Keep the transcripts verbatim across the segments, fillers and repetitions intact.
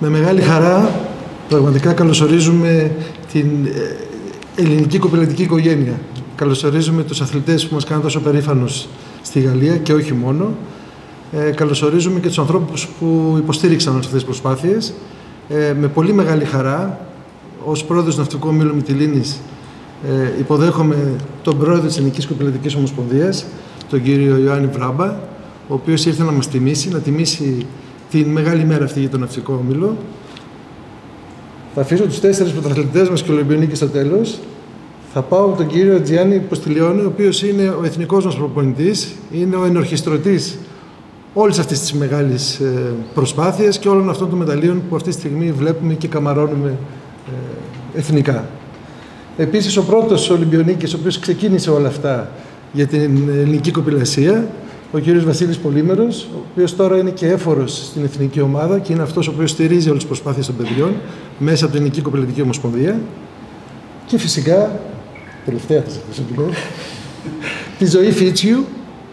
Με μεγάλη χαρά πραγματικά καλωσορίζουμε την ελληνική κοπηλατική οικογένεια. Καλωσορίζουμε τους αθλητές που μας κάνουν τόσο περήφανους στη Γαλλία και όχι μόνο. Ε, καλωσορίζουμε και τους ανθρώπους που υποστήριξαν όλες αυτές τις προσπάθειες. Ε, με πολύ μεγάλη χαρά, ως πρόεδρος του Ναυτικού Ομίλου Μυτιλήνης, ε, υποδέχομαι τον πρόεδρο της Ελληνικής Κοπηλατικής Ομοσπονδίας, τον κύριο Ιωάννη Βράμπα, ο οποίος ήρθε να μας τιμήσει, να τιμήσει την μεγάλη μέρα αυτή για τον Ναυτικό Ομίλο. Θα αφήσω τους τέσσερις πρωταθλητές μας και Ολυμπιονίκες στο τέλος. Θα πάω με τον κύριο Τζιάννη Ποστιλιώνη, ο οποίος είναι ο εθνικός μας προπονητής, είναι ο ενορχιστρωτής όλης αυτής της μεγάλης προσπάθειας και όλων αυτών των μεταλλίων που αυτή τη στιγμή βλέπουμε και καμαρώνουμε εθνικά. Επίσης, ο πρώτος Ολυμπιονίκης, ο οποίος ξεκίνησε όλα αυτά για την ελληνική κοπηλασία, ο κύριος Βασίλης Πολύμερος, ο οποίος τώρα είναι και έφορος στην εθνική ομάδα και είναι αυτός ο οποίος στηρίζει όλες τις προσπάθειες των παιδιών μέσα από την Ελληνική Κοπηλατική Ομοσπονδία. Και φυσικά, τελευταία θα σας πω, τη Ζωή Φίτσιου,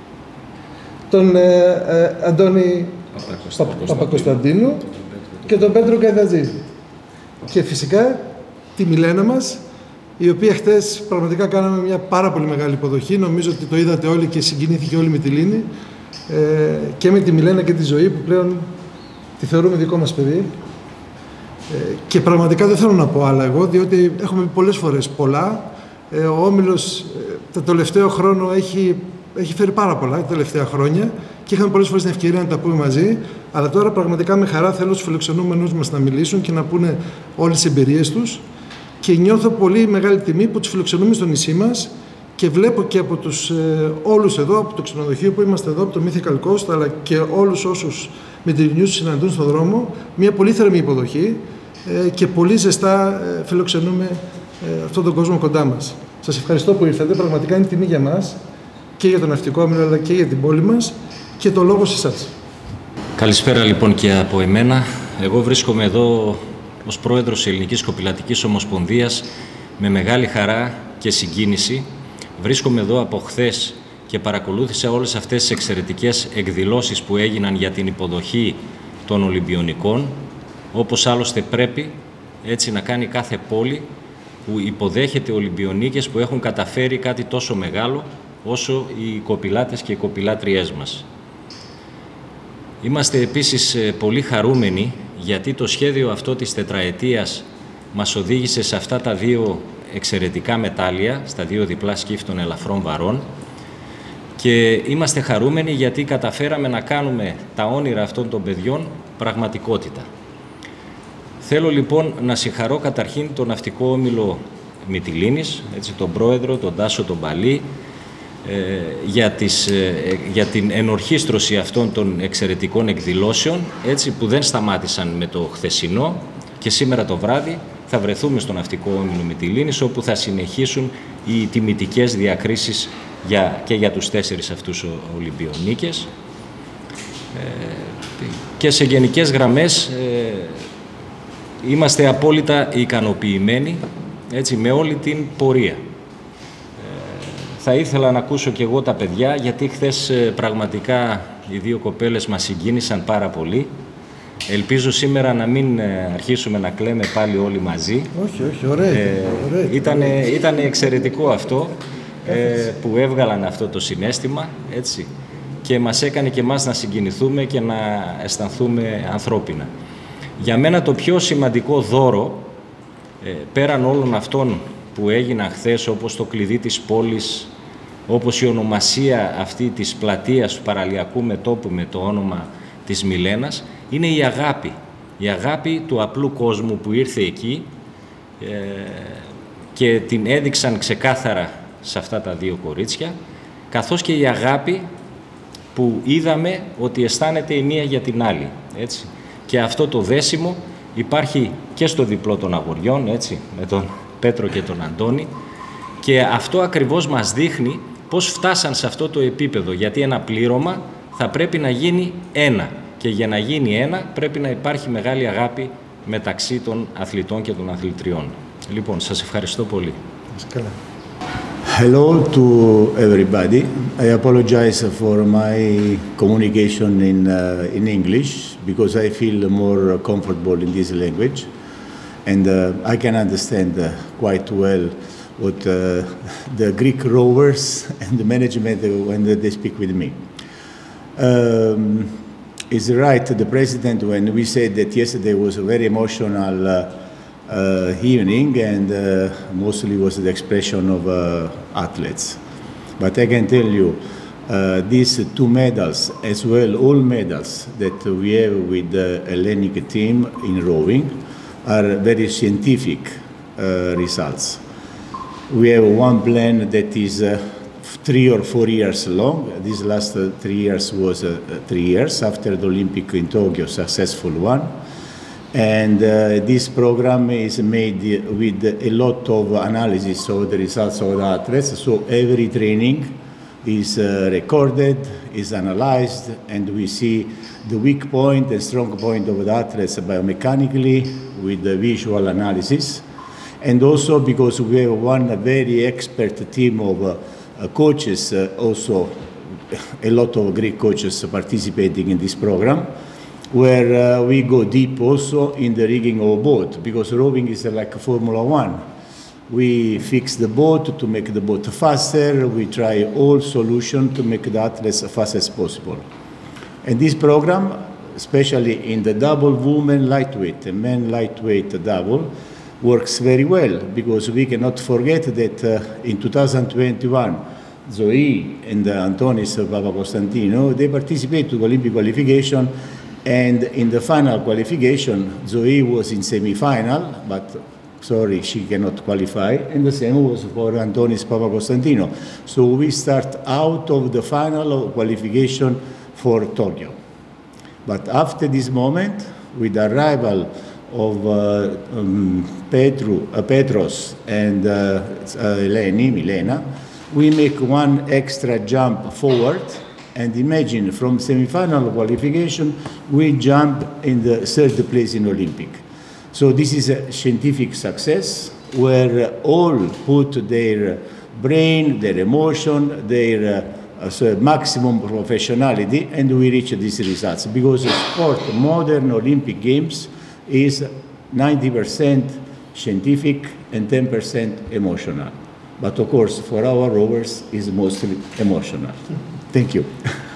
τον ε, ε, Αντώνη Παπακοσταντίνου και τον Πέτρο Καϊδατζή. Και φυσικά τη Μιλένα μας, η οποία χτες πραγματικά κάναμε μια πάρα πολύ μεγάλη υποδοχή. Νομίζω ότι το είδατε όλοι και συγκινήθηκε όλη η Μυτιλήνη. Ε, και με τη Μιλένα και τη Ζωή που πλέον τη θεωρούμε δικό μας παιδί. Ε, και πραγματικά δεν θέλω να πω άλλα εγώ, διότι έχουμε πολλές φορές πολλά. Ε, ο Όμιλος ε, το τελευταίο χρόνο έχει, έχει φέρει πάρα πολλά, τα τελευταία χρόνια και είχαμε πολλές φορές την ευκαιρία να τα πούμε μαζί. Αλλά τώρα πραγματικά με χαρά θέλω στους φιλοξενούμενους μας να μιλήσουν και να πούνε όλες τις εμπειρίες τους. Και νιώθω πολύ μεγάλη τιμή που τους φιλοξενούμε στο νησί μας και βλέπω και από τους ε, όλους εδώ, από το ξενοδοχείο που είμαστε εδώ, από το Mythical Coast, αλλά και όλους όσους Μυτιληνιούς συναντούν στον δρόμο, μια πολύ θερμή υποδοχή ε, και πολύ ζεστά ε, φιλοξενούμε ε, αυτόν τον κόσμο κοντά μας. Σας ευχαριστώ που ήρθατε, πραγματικά είναι τιμή για μας και για τον Ναυτικό Όμιλο, αλλά και για την πόλη μας και το λόγο σε εσάς. Καλησπέρα λοιπόν και από εμένα. Εγώ βρίσκομαι εδώ ως πρόεδρος της Ελληνικής Κοπηλατικής Ομοσπονδίας με μεγάλη χαρά και συγκίνηση. Βρίσκομαι εδώ από χθες και παρακολούθησα όλες αυτές τις εξαιρετικές εκδηλώσεις που έγιναν για την υποδοχή των Ολυμπιονικών, όπως άλλωστε πρέπει έτσι να κάνει κάθε πόλη που υποδέχεται Ολυμπιονίκες που έχουν καταφέρει κάτι τόσο μεγάλο όσο οι κοπηλάτες και οι κοπηλάτριές μας. Είμαστε επίσης πολύ χαρούμενοι γιατί το σχέδιο αυτό της τετραετίας μας οδήγησε σε αυτά τα δύο εξαιρετικά μετάλλια, στα δύο διπλά σκύφη των ελαφρών βαρών και είμαστε χαρούμενοι γιατί καταφέραμε να κάνουμε τα όνειρα αυτών των παιδιών πραγματικότητα. Θέλω λοιπόν να συγχαρώ καταρχήν τον Ναυτικό Όμιλο Μυτιλήνης, έτσι, τον πρόεδρο, τον Τάσο τον Παλή, Ε, για, τις, ε, για την ενορχίστρωση αυτών των εξαιρετικών εκδηλώσεων, έτσι, που δεν σταμάτησαν με το χθεσινό και σήμερα το βράδυ θα βρεθούμε στο Ναυτικό Όμιλο Μυτιλήνης όπου θα συνεχίσουν οι τιμητικές διακρίσεις για, και για τους τέσσερις αυτούς Ολυμπιονίκες. Ε, και σε γενικές γραμμές ε, είμαστε απόλυτα ικανοποιημένοι, έτσι, με όλη την πορεία. Θα ήθελα να ακούσω και εγώ τα παιδιά, γιατί χθες πραγματικά οι δύο κοπέλες μας συγκίνησαν πάρα πολύ. Ελπίζω σήμερα να μην αρχίσουμε να κλαίμε πάλι όλοι μαζί. Όχι, όχι, ωραία. Ε, ωραία. Ήτανε, ήτανε εξαιρετικό αυτό ε, που έβγαλαν αυτό το συναίσθημα, έτσι, και μας έκανε και εμάς να συγκινηθούμε και να αισθανθούμε ανθρώπινα. Για μένα το πιο σημαντικό δώρο, ε, πέραν όλων αυτών που έγιναν χθες, όπως το κλειδί της πόλης, όπως η ονομασία αυτή της πλατείας του παραλιακού μετώπου με το όνομα της Μιλένας, είναι η αγάπη. Η αγάπη του απλού κόσμου που ήρθε εκεί ε, και την έδειξαν ξεκάθαρα σε αυτά τα δύο κορίτσια, καθώς και η αγάπη που είδαμε ότι αισθάνεται η μία για την άλλη. Έτσι. Και αυτό το δέσιμο υπάρχει και στο διπλό των αγοριών, έτσι, με τον Πέτρο και τον Αντώνη, και αυτό ακριβώς μας δείχνει πώς φτάσαν σε αυτό το επίπεδο, γιατί ένα πλήρωμα θα πρέπει να γίνει ένα και για να γίνει ένα πρέπει να υπάρχει μεγάλη αγάπη μεταξύ των αθλητών και των αθλητριών. Λοιπόν, σας ευχαριστώ πολύ. Hello to everybody. I apologize for my communication in, uh, in English. because I feel more comfortable in this language, and uh, I can understand uh, quite well what uh, the Greek rowers and the management when they speak with me. Um, it's right, the president, when we said that yesterday was a very emotional uh, uh, evening, and uh, mostly was the expression of uh, athletes. But I can tell you, uh, these two medals, as well all medals that we have with the Hellenic team in rowing, are very scientific uh, results. We have one plan that is uh, three or four years long. This last uh, three years was uh, three years after the Olympic in Tokyo, successful one. And uh, this program is made with a lot of analysis of the results of the athletes. So every training is uh, recorded, is analyzed, and we see the weak point and strong point of the athletes biomechanically with the visual analysis. And also because we have one very expert team of uh, uh, coaches, uh, also a lot of Greek coaches participating in this program, where uh, we go deep also in the rigging of a boat, because rowing is uh, like Formula One. We fix the boat to make the boat faster. We try all solutions to make the athletes as fast as possible. And this program, especially in the double women lightweight and men lightweight double, works very well, because we cannot forget that uh, in two thousand twenty-one, Zoe and uh, Antonis Papakonstantinou, they participated to the Olympic qualification, and in the final qualification, Zoe was in semi-final, but sorry, she cannot qualify, and the same was for Antonis Papakonstantinou. So we start out of the final qualification for Tokyo. But after this moment, with the arrival of uh, um, Petru, uh, Petros and uh, uh, Eleni, Milena, we make one extra jump forward, and imagine from semi-final qualification, we jump in the third place in Olympic. So this is a scientific success where all put their brain, their emotion, their uh, so maximum professionality, and we reach these results. Because the sport, modern Olympic Games, is ninety percent scientific and ten percent emotional. But of course, for our rowers, is mostly emotional. Thank you.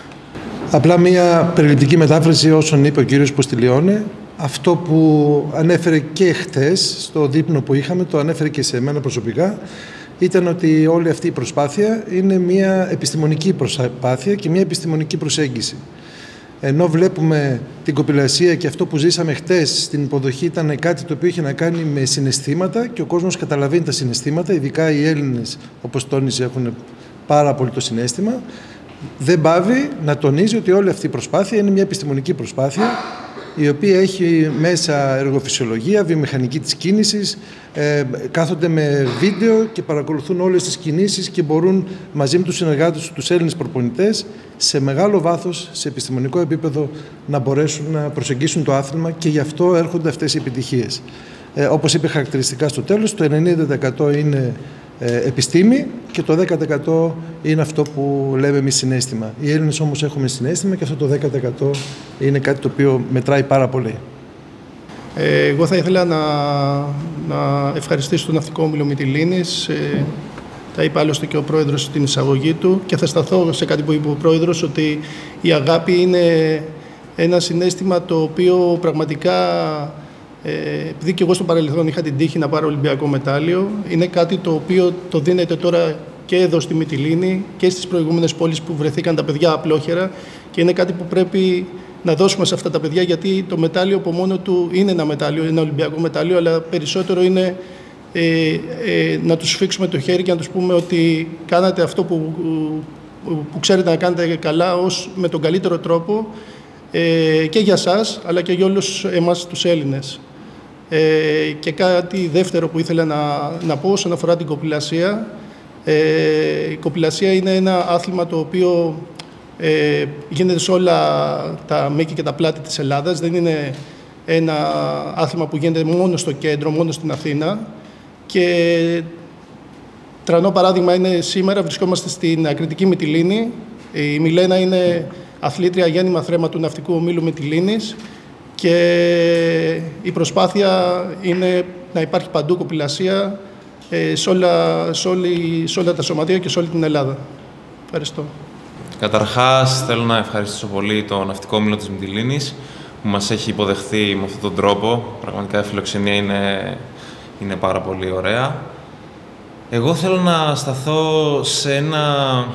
Απλά μια περιληπτική μετάφραση όσων είπε ο κύριος Ποστηλιώνε. Αυτό που ανέφερε και χτες στο δείπνο που είχαμε, το ανέφερε και σε μένα προσωπικά, ήταν ότι όλη αυτή η προσπάθεια είναι μια επιστημονική προσπάθεια και μια επιστημονική προσέγγιση. Ενώ βλέπουμε την κοπηλασία και αυτό που ζήσαμε χτες στην υποδοχή ήταν κάτι το οποίο είχε να κάνει με συναισθήματα και ο κόσμος καταλαβαίνει τα συναισθήματα, ειδικά οι Έλληνες, όπως τόνιζε, έχουν πάρα πολύ το συναίσθημα. Δεν πάβει να τονίζει ότι όλη αυτή η προσπάθεια είναι μια επιστημονική προσπάθεια, η οποία έχει μέσα εργοφυσιολογία, βιομηχανική της κίνησης, ε, κάθονται με βίντεο και παρακολουθούν όλες τις κινήσεις και μπορούν μαζί με τους συνεργάτες, τους Έλληνες προπονητές, σε μεγάλο βάθος, σε επιστημονικό επίπεδο, να μπορέσουν να προσεγγίσουν το άθλημα, και γι' αυτό έρχονται αυτές οι επιτυχίες. Ε, όπως είπε χαρακτηριστικά στο τέλος, το ενενήντα τοις εκατό είναι ε, επιστήμη και το δέκα τοις εκατό είναι αυτό που λέμε εμείς συναίσθημα. Οι Έλληνες όμως έχουμε συναίσθημα και αυτό το δέκα τοις εκατό είναι κάτι το οποίο μετράει πάρα πολύ. Ε, εγώ θα ήθελα να, να ευχαριστήσω τον Ναυτικό Όμιλο Μυτιλήνης. Ε, τα είπε άλλωστε και ο Πρόεδρος στην εισαγωγή του, και θα σταθώ σε κάτι που είπε ο Πρόεδρος, ότι η αγάπη είναι ένα συναίσθημα το οποίο πραγματικά, ε, επειδή και εγώ στο παρελθόν είχα την τύχη να πάρω Ολυμπιακό μετάλλιο, είναι κάτι το οποίο το δίνεται τώρα και εδώ στη Μυτιλήνη και στις προηγούμενες πόλεις που βρεθήκαν τα παιδιά απλόχερα, και είναι κάτι που πρέπει να δώσουμε σε αυτά τα παιδιά, γιατί το μετάλλιο από μόνο του είναι ένα μετάλλιο, ένα Ολυμπιακό μετάλλιο, αλλά περισσότερο είναι ε, ε, να τους σφίξουμε το χέρι και να τους πούμε ότι κάνατε αυτό που, που ξέρετε να κάνετε καλά, ως με τον καλύτερο τρόπο, ε, και για σας αλλά και για όλους εμάς τους Έλληνες. Ε, και κάτι δεύτερο που ήθελα να, να πω όσον αφορά την κοπηλασία. Ε, η κοπηλασία είναι ένα άθλημα το οποίο ε, γίνεται σε όλα τα μήκη και τα πλάτη της Ελλάδας. Δεν είναι ένα άθλημα που γίνεται μόνο στο κέντρο, μόνο στην Αθήνα. Και τρανό παράδειγμα είναι σήμερα, βρισκόμαστε στην Ακριτική Μυτιλήνη. Η Μιλένα είναι αθλήτρια γέννημα θρέμα του Ναυτικού Ομίλου Μυτιλήνης και η προσπάθεια είναι να υπάρχει παντού κοπηλασία σε όλα, σε, όλη, σε όλα τα σωματεία και σε όλη την Ελλάδα. Ευχαριστώ. Καταρχάς, θέλω να ευχαριστήσω πολύ το Ναυτικό Όμιλο της Μυτιλήνης που μας έχει υποδεχθεί με αυτόν τον τρόπο. Πραγματικά η φιλοξενία είναι, είναι πάρα πολύ ωραία. Εγώ θέλω να σταθώ σε ένα...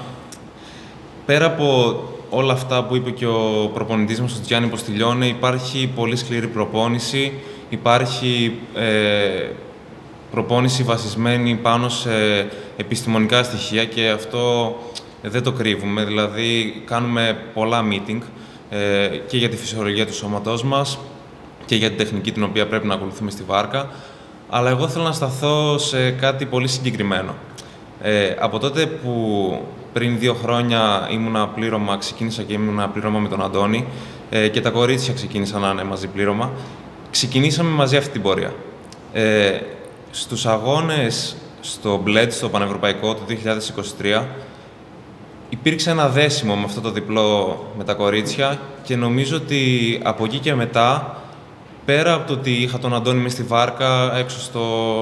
Πέρα από όλα αυτά που είπε και ο προπονητής μας, ο Γιάννη Ποστηλιώνε, υπάρχει πολύ σκληρή προπόνηση, υπάρχει ε, προπόνηση βασισμένη πάνω σε επιστημονικά στοιχεία και αυτό δεν το κρύβουμε. Δηλαδή, κάνουμε πολλά meeting ε, και για τη φυσιολογία του σώματός μας και για την τεχνική την οποία πρέπει να ακολουθούμε στη βάρκα. Αλλά εγώ θέλω να σταθώ σε κάτι πολύ συγκεκριμένο. Ε, από τότε που πριν δύο χρόνια ήμουνα πλήρωμα, ξεκίνησα και ήμουνα πλήρωμα με τον Αντώνη ε, και τα κορίτσια ξεκίνησαν να είναι μαζί πλήρωμα, ξεκινήσαμε μαζί αυτή την πορεία. Ε, στους αγώνες στο μπλεντ, στο Πανευρωπαϊκό του δύο χιλιάδες είκοσι τρία, υπήρξε ένα δέσιμο με αυτό το διπλό με τα κορίτσια και νομίζω ότι από εκεί και μετά, πέρα από το ότι είχα τον Αντώνη μες στη βάρκα, έξω στο,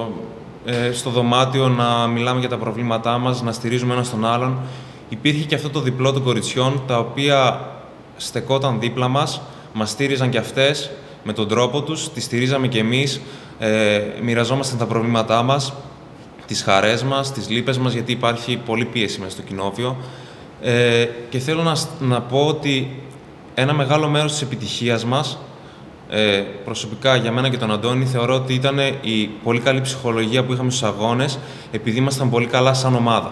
ε, στο δωμάτιο να μιλάμε για τα προβλήματά μας, να στηρίζουμε ένας τον άλλον, υπήρχε και αυτό το διπλό των κοριτσιών, τα οποία στεκόταν δίπλα μας, μας στήριζαν και αυτές με τον τρόπο τους, τις στηρίζαμε και εμείς, ε, μοιραζόμασταν τα προβλήματά μας, τις χαρές μας, τις λύπες μας, γιατί υπάρχει πολλή πίεση μέσα στο κοινόβιο. Ε, και θέλω να, να πω ότι ένα μεγάλο μέρος της επιτυχίας μας, ε, προσωπικά για μένα και τον Αντώνη, θεωρώ ότι ήταν η πολύ καλή ψυχολογία που είχαμε στους αγώνες, επειδή ήμασταν πολύ καλά σαν ομάδα.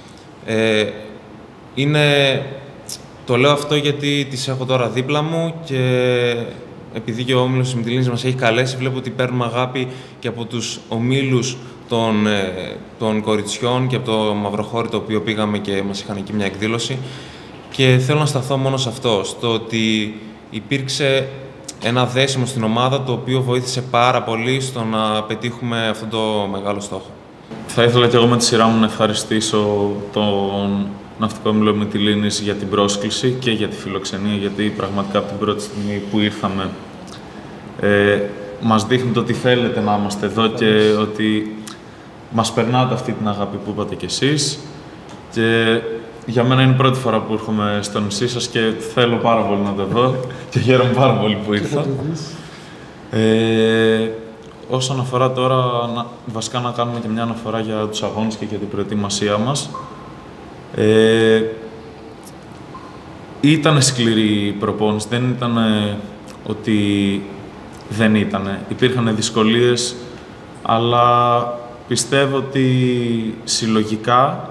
Ε, είναι, το λέω αυτό γιατί τις έχω τώρα δίπλα μου και επειδή και ο Όμιλος της Μυτιλήνης μας έχει καλέσει, βλέπω ότι παίρνουμε αγάπη και από τους ομίλους των, ε, των κοριτσιών και από το Μαυροχώρι, το οποίο πήγαμε και μας είχαν εκεί μια εκδήλωση. Και θέλω να σταθώ μόνο σε αυτό, στο ότι υπήρξε ένα δέσιμο στην ομάδα, το οποίο βοήθησε πάρα πολύ στο να πετύχουμε αυτό το μεγάλο στόχο. Θα ήθελα και εγώ με τη σειρά μου να ευχαριστήσω τον Ναυτικό Όμιλο Μυτιλήνης για την πρόσκληση και για τη φιλοξενία, γιατί πραγματικά από την πρώτη στιγμή που ήρθαμε ε, μας δείχνετε ότι θέλετε να είμαστε εδώ και ότι μας περνάτε αυτή την αγάπη που είπατε κι εσείς. Και για μένα είναι η πρώτη φορά που έρχομαι στο νησί σας και θέλω πάρα πολύ να το δω και χαίρομαι πάρα πολύ που ήρθα. Ε, όσον αφορά τώρα, να, βασικά να κάνουμε και μια αναφορά για τους αγώνες και για την προετοιμασία μας. Ε, ήταν σκληρή η προπόνηση, δεν ήταν ότι δεν ήταν. Υπήρχαν δυσκολίες, αλλά πιστεύω ότι συλλογικά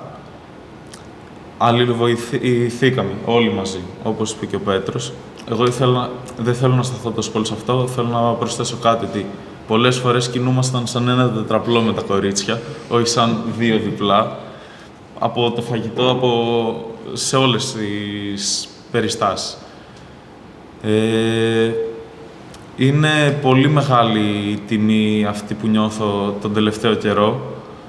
αλληλοβοηθήκαμε όλοι μαζί, όπως είπε και ο Πέτρος. Εγώ ήθελα, δεν θέλω να σταθώ τόσο πολύ σε αυτό, θέλω να προσθέσω κάτι, ότι πολλές φορές κινούμασταν σαν ένα τετραπλό με τα κορίτσια, όχι σαν δύο διπλά, από το φαγητό, από, σε όλες τις περιστάσεις. Ε, είναι πολύ μεγάλη η τιμή αυτή που νιώθω τον τελευταίο καιρό.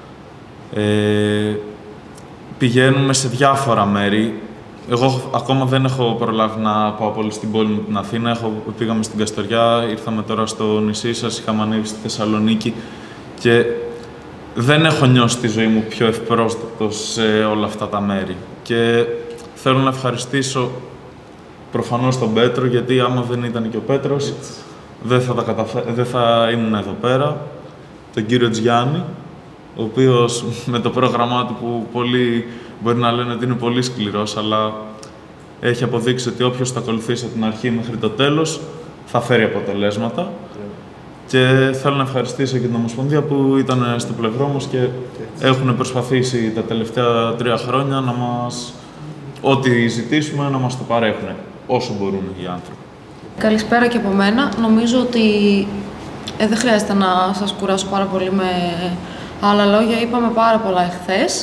Ε, πηγαίνουμε σε διάφορα μέρη. Εγώ ακόμα δεν έχω προλάβει να πάω πολύ στην πόλη μου, την Αθήνα. Έχω, πήγαμε στην Καστοριά, ήρθαμε τώρα στο νησί σας, είχαμε ανέβει στη Θεσσαλονίκη και δεν έχω νιώσει τη ζωή μου πιο ευπρόσδεκτος σε όλα αυτά τα μέρη. Και θέλω να ευχαριστήσω προφανώς τον Πέτρο, γιατί άμα δεν ήταν και ο Πέτρος, δεν θα, τα καταφέ... δεν θα ήμουν εδώ πέρα. Τον κύριο Τζιάννη, ο οποίος με το πρόγραμμά του, που πολλοί μπορεί να λένε ότι είναι πολύ σκληρός, αλλά έχει αποδείξει ότι όποιος θα ακολουθήσει από την αρχή μέχρι το τέλος θα φέρει αποτελέσματα. Και θέλω να ευχαριστήσω και την Ομοσπονδία που ήταν στο πλευρό μας και έχουν προσπαθήσει τα τελευταία τρία χρόνια να μας, ό,τι ζητήσουμε, να μας το παρέχουν όσο μπορούν οι άνθρωποι. Καλησπέρα και από μένα. Νομίζω ότι ε, δεν χρειάζεται να σας κουράσω πάρα πολύ με άλλα λόγια. Είπαμε πάρα πολλά εχθές.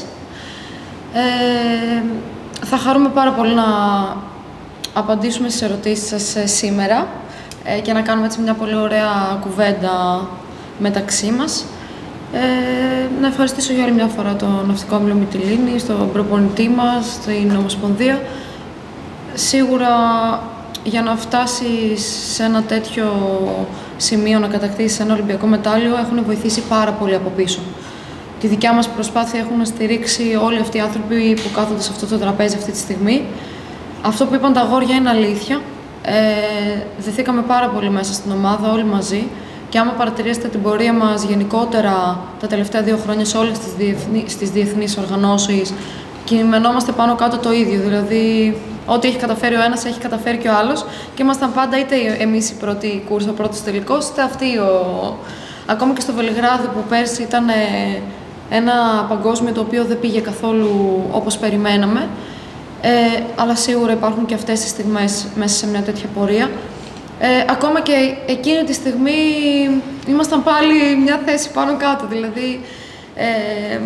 Ε, θα χαρούμε πάρα πολύ να απαντήσουμε στις ερωτήσεις σας σήμερα ε, και να κάνουμε έτσι μια πολύ ωραία κουβέντα μεταξύ μας. Ε, να ευχαριστήσω για άλλη μια φορά το Ναυτικό Όμιλο Μυτιλήνης, τον προπονητή μας, την Ομοσπονδία. Σίγουρα για να φτάσεις σε ένα τέτοιο σημείο, να κατακτήσεις ένα Ολυμπιακό μετάλλιο, έχουν βοηθήσει πάρα πολύ από πίσω. Τη δικιά μας προσπάθεια έχουν στηρίξει όλοι αυτοί οι άνθρωποι που κάθονται σε αυτό το τραπέζι αυτή τη στιγμή. Αυτό που είπαν τα αγόρια είναι αλήθεια. Ε, δεθήκαμε πάρα πολύ μέσα στην ομάδα, όλοι μαζί. Και άμα παρατηρήσετε την πορεία μας γενικότερα τα τελευταία δύο χρόνια σε όλες τις, διεθνεί, στις διεθνείς οργανώσεις, κειμενόμαστε πάνω κάτω το ίδιο. Δηλαδή, ό,τι έχει καταφέρει ο ένας, έχει καταφέρει και ο άλλος. Και ήμασταν πάντα είτε εμείς η πρώτη κούρσα, ο πρώτος τελικός, είτε αυτοί. Ο... Ακόμα και στο Βελιγράδι που πέρσι ήταν ένα παγκόσμιο το οποίο δεν πήγε καθόλου όπως περιμέναμε. Ε, αλλά σίγουρα υπάρχουν και αυτές τις στιγμές μέσα σε μια τέτοια πορεία. Ε, ακόμα και εκείνη τη στιγμή ήμασταν πάλι μια θέση πάνω κάτω, δηλαδή ε,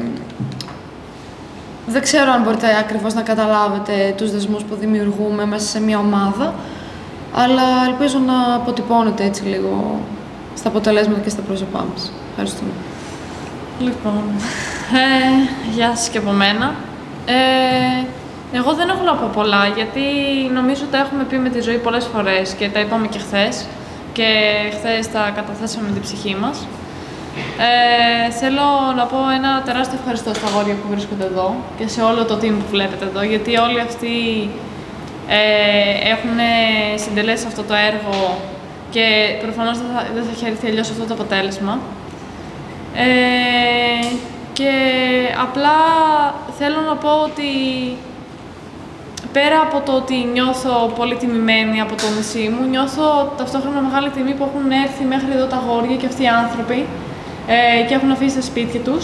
δεν ξέρω αν μπορείτε ακριβώς να καταλάβετε τους δεσμούς που δημιουργούμε μέσα σε μια ομάδα, αλλά ελπίζω να αποτυπώνετε έτσι λίγο στα αποτελέσματα και στα πρόσωπά μας. Ευχαριστούμε. Λοιπόν, ε, γεια σας και από μένα. Ε, Εγώ δεν έχω να πω πολλά, γιατί νομίζω τα έχουμε πει με τη ζωή πολλές φορές και τα είπαμε και χθες. Και χθες τα καταθέσαμε με την ψυχή μας. Ε, θέλω να πω ένα τεράστιο ευχαριστώ στα αγόρια που βρίσκονται εδώ και σε όλο το team που βλέπετε εδώ, γιατί όλοι αυτοί ε, έχουν συντελέσει αυτό το έργο και προφανώς δεν θα, δεν θα είχε έρθει αλλιώς αυτό το αποτέλεσμα. Ε, και απλά θέλω να πω ότι πέρα από το ότι νιώθω πολύ τιμημένη από το νησί μου, νιώθω ταυτόχρονα μεγάλη τιμή που έχουν έρθει μέχρι εδώ τα αγόρια και αυτοί οι άνθρωποι ε, και έχουν αφήσει τα σπίτια τους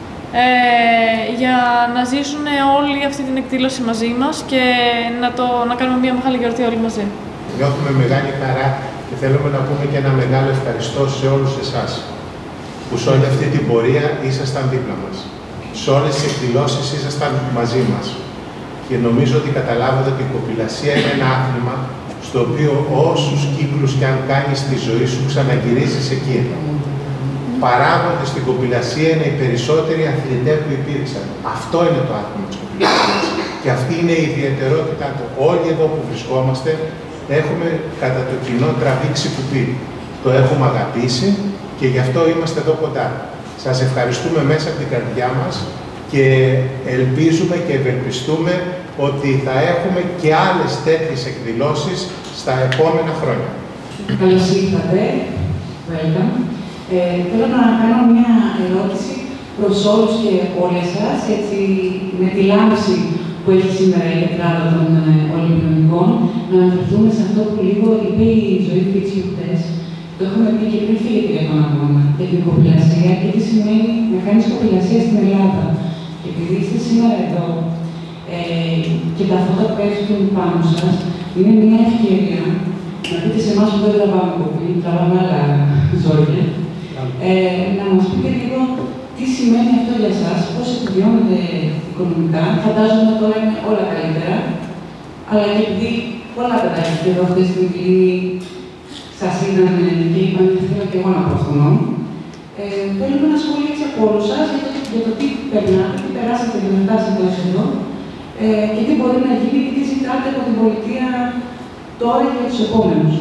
ε, για να ζήσουν όλη αυτή την εκδήλωση μαζί μας και να, το, να κάνουμε μια μεγάλη γιορτή όλοι μαζί. Νιώθουμε μεγάλη χαρά και θέλουμε να πούμε και ένα μεγάλο ευχαριστώ σε όλους εσάς που σε όλη αυτή την πορεία ήσασταν δίπλα μας. Σε όλες τις εκδηλώσεις ήσασταν μαζί μας. Και νομίζω ότι καταλάβατε ότι η κοπηλασία είναι ένα άθλημα στο οποίο όσους κύκλους και αν κάνεις στη ζωή σου ξαναγυρίζεις εκεί. Παράγοντες στην κοπηλασία είναι οι περισσότεροι αθλητές που υπήρξαν. Αυτό είναι το άθλημα της κοπηλασίας. Και αυτή είναι η ιδιαιτερότητά του. Όλοι εδώ που βρισκόμαστε έχουμε κατά το κοινό τραβήξει κουπί. Το έχουμε αγαπήσει και γι' αυτό είμαστε εδώ κοντά. Σας ευχαριστούμε μέσα από την καρδιά μας και ελπίζουμε και ευελπιστούμε ότι θα έχουμε και άλλες τέτοιες εκδηλώσεις στα επόμενα χρόνια. Καλώς ήρθατε. Welcome. Ε, θέλω να κάνω μια ερώτηση προς όλους και όλες σας, έτσι με τη λάμψη που έχει σήμερα η τετράδα των Ολυμπιονικών, να αναφερθούμε σε αυτό που λίγο είπε η Ζωή Φίτσιου χτες. Το έχουμε πει και πριν φύγετε για τον αγώνα, για την κοπηλασία και τι σημαίνει να κάνεις κοπηλασία στην Ελλάδα. Και επειδή είστε σήμερα εδώ ε, και τα φώτα που πέφτουν πάνω σας, είναι μια ευκαιρία να πείτε σε εμάς που δεν τραβάμε κοπή, τραβάμε άλλα ζόρια, ε, να μας πείτε λίγο τι σημαίνει αυτό για εσάς, πώς επιβιώνετε οικονομικά. Φαντάζομαι τώρα είναι όλα καλύτερα, αλλά και επειδή πολλά πετάχετε εδώ αυτές την κλίνη, σας είδανε και είπαν ότι θέλω και εγώ να προστονώ. Ε, θέλουμε ένα σχόλιο έτσι από όλους σας για το, για το τι περνάτε, τι περάσατε και μετά σε εδώ ε, και τι μπορεί να γίνει και τι ζητάτε από την πολιτεία τώρα και για τους επόμενους.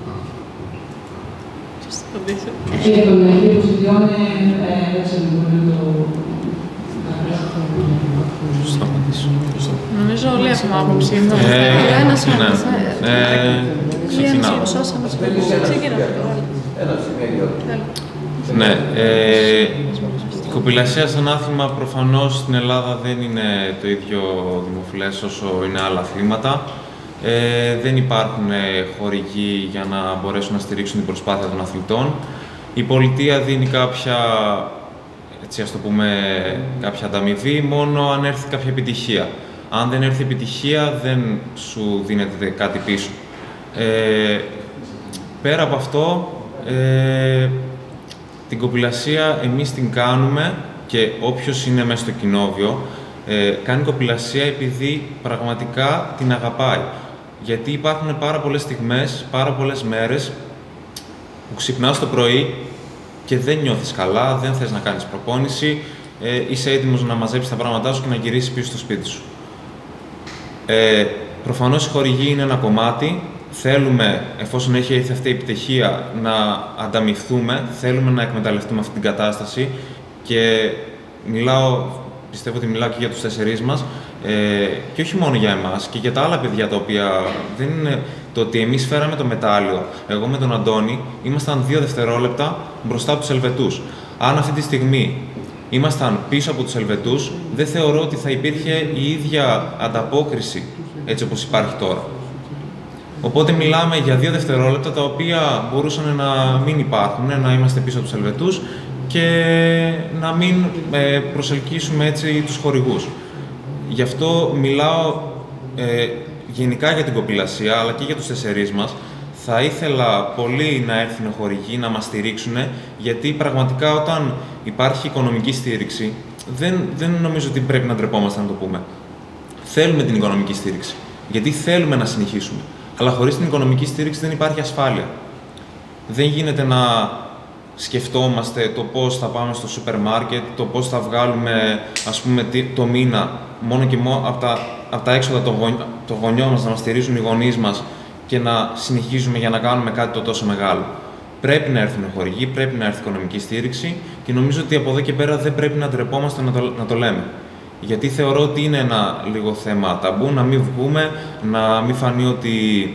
Και για τον κύριο που συντιώνει, δεν ξέρω αν μπορεί να το... Νομίζω όλοι έχουμε άποψη. Ξεκινάω. Ναι, ε, η κοπηλασία σαν άθλημα προφανώς στην Ελλάδα δεν είναι το ίδιο δημοφιλές όσο είναι άλλα αθλήματα. Ε, δεν υπάρχουν χορηγοί για να μπορέσουν να στηρίξουν την προσπάθεια των αθλητών. Η πολιτεία δίνει κάποια, έτσι ας το πούμε, κάποια ανταμοιβή μόνο αν έρθει κάποια επιτυχία. Αν δεν έρθει επιτυχία, δεν σου δίνεται κάτι πίσω. Ε, πέρα από αυτό, ε, την κοπηλασία εμείς την κάνουμε και όποιος είναι μέσα στο κοινόβιο ε, κάνει κοπηλασία επειδή πραγματικά την αγαπάει. Γιατί υπάρχουν πάρα πολλές στιγμές, πάρα πολλές μέρες που ξυπνάς το πρωί και δεν νιώθεις καλά, δεν θες να κάνεις προπόνηση, ε, είσαι έτοιμος να μαζέψεις τα πράγματά σου και να γυρίσεις πίσω στο σπίτι σου. Ε, προφανώς η χορηγή είναι ένα κομμάτι. Θέλουμε, εφόσον έχει έρθει αυτή η επιτυχία, να ανταμυφθούμε, θέλουμε να εκμεταλλευτούμε αυτή την κατάσταση και μιλάω, πιστεύω ότι μιλάω και για τους τέσσερις μας ε, και όχι μόνο για εμάς, και για τα άλλα παιδιά τα οποία δεν είναι το ότι εμείς φέραμε το μετάλλιο. Εγώ με τον Αντώνη ήμασταν δύο δευτερόλεπτα μπροστά από τους Ελβετούς. Αν αυτή τη στιγμή ήμασταν πίσω από τους Ελβετούς, δεν θεωρώ ότι θα υπήρχε η ίδια ανταπόκριση έτσι όπως υπάρχει τώρα. Οπότε μιλάμε για δύο δευτερόλεπτα τα οποία μπορούσαν να μην υπάρχουν, να είμαστε πίσω από τους Ελβετούς και να μην ε, προσελκύσουμε έτσι τους χορηγούς. Γι' αυτό μιλάω ε, γενικά για την κοπηλασία, αλλά και για τους τεσσερείς μας. Θα ήθελα πολύ να έρθουν χορηγοί να μας στηρίξουν, γιατί πραγματικά όταν υπάρχει οικονομική στήριξη, δεν, δεν νομίζω ότι πρέπει να ντρεπόμαστε να το πούμε. Θέλουμε την οικονομική στήριξη, γιατί θέλουμε να συνεχίσουμε. Αλλά χωρίς την οικονομική στήριξη δεν υπάρχει ασφάλεια. Δεν γίνεται να σκεφτόμαστε το πώς θα πάμε στο σούπερ μάρκετ, το πώς θα βγάλουμε, ας πούμε, το μήνα μόνο και μόνο από τα, από τα έξοδα των γονι, το γονιών μας, να μας στηρίζουν οι γονείς μας και να συνεχίζουμε για να κάνουμε κάτι το τόσο μεγάλο. Πρέπει να έρθουν χορηγοί, πρέπει να έρθει οικονομική στήριξη και νομίζω ότι από εδώ και πέρα δεν πρέπει να ντρεπόμαστε να το, να το λέμε. Γιατί θεωρώ ότι είναι ένα λίγο θέμα ταμπού, να μην βγούμε, να μην φανεί ότι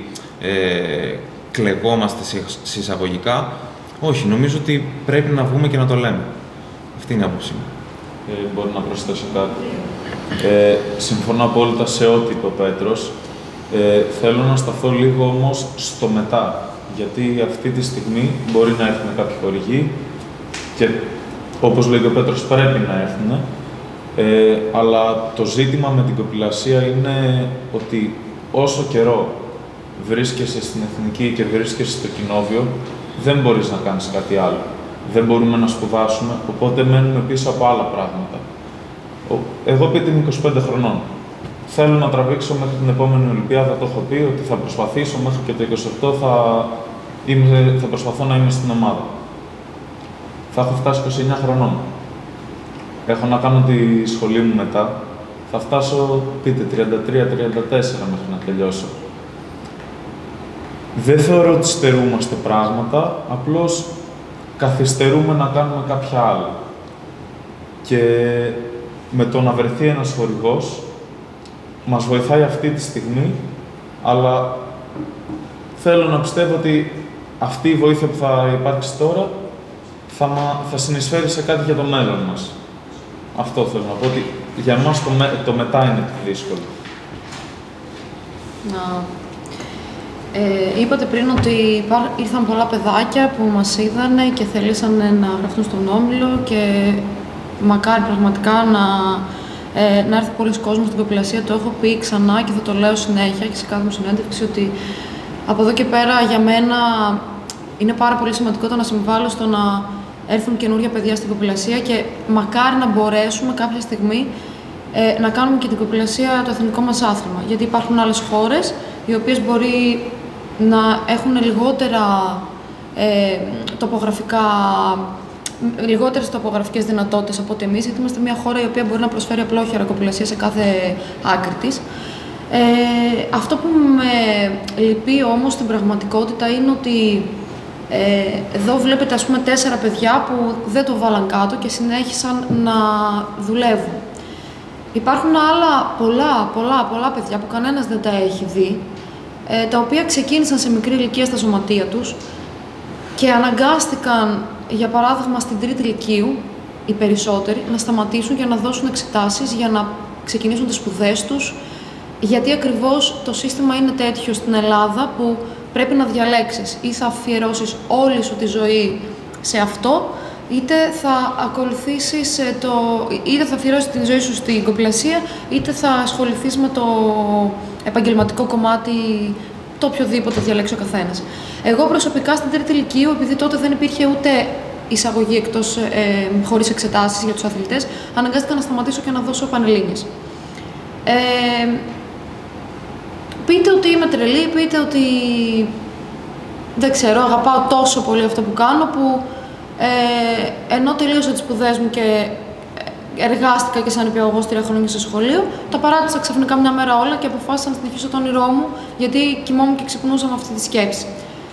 ε, κλεγόμαστε συσσαγωγικά. Όχι, νομίζω ότι πρέπει να βγούμε και να το λέμε. Αυτή είναι η άποψή μου. Ε, μπορώ να προσθέσω κάτι. Ε, συμφωνώ απόλυτα σε ό,τι είπε ο Πέτρος. Ε, θέλω να σταθώ λίγο όμως στο μετά. Γιατί αυτή τη στιγμή μπορεί να έρθουν κάποιοι χορηγοί και όπως λέει ο Πέτρος πρέπει να έρθουν. Ε, αλλά το ζήτημα με την κοπηλασία είναι ότι όσο καιρό βρίσκεσαι στην εθνική και βρίσκεσαι στο κοινόβιο, δεν μπορείς να κάνεις κάτι άλλο. Δεν μπορούμε να σπουδάσουμε, οπότε μένουμε πίσω από άλλα πράγματα. Εγώ πείτε είμαι είκοσι πέντε χρονών. Θέλω να τραβήξω μέχρι την επόμενη Ολυμπιάδα, το έχω πει ότι θα προσπαθήσω μέχρι και το είκοσι οκτώ θα, είμαι, θα προσπαθώ να είμαι στην ομάδα. Θα έχω φτάσει είκοσι εννιά χρονών. Έχω να κάνω τη σχολή μου μετά. Θα φτάσω, πείτε, τριάντα τρία τριάντα τέσσερα μέχρι να τελειώσω. Δεν θεωρώ ότι στερούμαστε πράγματα, απλώς καθυστερούμε να κάνουμε κάποια άλλα. Και με το να βρεθεί ένας χορηγός, μας βοηθάει αυτή τη στιγμή, αλλά θέλω να πιστεύω ότι αυτή η βοήθεια που θα υπάρξει τώρα θα, θα συνεισφέρει σε κάτι για το μέλλον μας. Αυτό θέλω να πω, ότι για εμάς το, με, το μετά είναι πιο δύσκολο. Να... Ε, είπατε πριν ότι υπά... ήρθαν πολλά παιδάκια που μας είδανε και θελήσανε να γραφτούν στον Όμιλο και μακάρι πραγματικά να, ε, να έρθει πολλοί κόσμος στην κοπηλασία. Το έχω πει ξανά και θα το λέω συνέχεια και σε κάθε μου συνέντευξη ότι από εδώ και πέρα για μένα είναι πάρα πολύ σημαντικό το να συμβάλλω στο να έρθουν καινούργια παιδιά στην κοπηλασία και μακάρι να μπορέσουμε κάποια στιγμή ε, να κάνουμε και την κοπηλασία το εθνικό μας άθλημα. Γιατί υπάρχουν άλλες χώρες οι οποίες μπορεί να έχουν λιγότερα ε, τοπογραφικά, λιγότερες τοπογραφικές δυνατότητες από ότι εμείς, γιατί είμαστε μια χώρα η οποία μπορεί να προσφέρει απλόχερα κοπηλασία σε κάθε άκρη της. Ε, αυτό που με λυπεί όμως στην πραγματικότητα είναι ότι ε, εδώ βλέπετε ας πούμε τέσσερα παιδιά που δεν το βάλαν κάτω και συνέχισαν να δουλεύουν. Υπάρχουν άλλα πολλά, πολλά, πολλά παιδιά που κανένας δεν τα έχει δει, ε, τα οποία ξεκίνησαν σε μικρή ηλικία στα σωματεία τους και αναγκάστηκαν, για παράδειγμα, στην τρίτη λυκείου, οι περισσότεροι, να σταματήσουν για να δώσουν εξετάσεις, για να ξεκινήσουν τις σπουδές τους, γιατί ακριβώς το σύστημα είναι τέτοιο στην Ελλάδα που πρέπει να διαλέξεις ή θα αφιερώσεις όλη σου τη ζωή σε αυτό, είτε θα ακολουθήσεις το, είτε θα αφιερώσεις τη ζωή σου στην κοπηλασία, είτε θα ασχοληθείς με το επαγγελματικό κομμάτι, το οποιοδήποτε διαλέξει ο καθένας. Εγώ προσωπικά στην τρίτη λυκείου, επειδή τότε δεν υπήρχε ούτε εισαγωγή εκτός ε, χωρίς εξετάσεις για τους αθλητές, αναγκάστηκα να σταματήσω και να δώσω πανελλήνιες. Ε, πείτε ότι είμαι τρελή, πείτε ότι δεν ξέρω, αγαπάω τόσο πολύ αυτό που κάνω που ε, ενώ τελείωσα τις σπουδές μου και εργάστηκα και σαν νηπιαγωγός τρία χρόνια στο σχολείο. Τα παράτησα ξαφνικά μια μέρα όλα και αποφάσισα να συνεχίσω το όνειρό μου, γιατί κοιμόμουν και ξυπνούσα με αυτή τη σκέψη.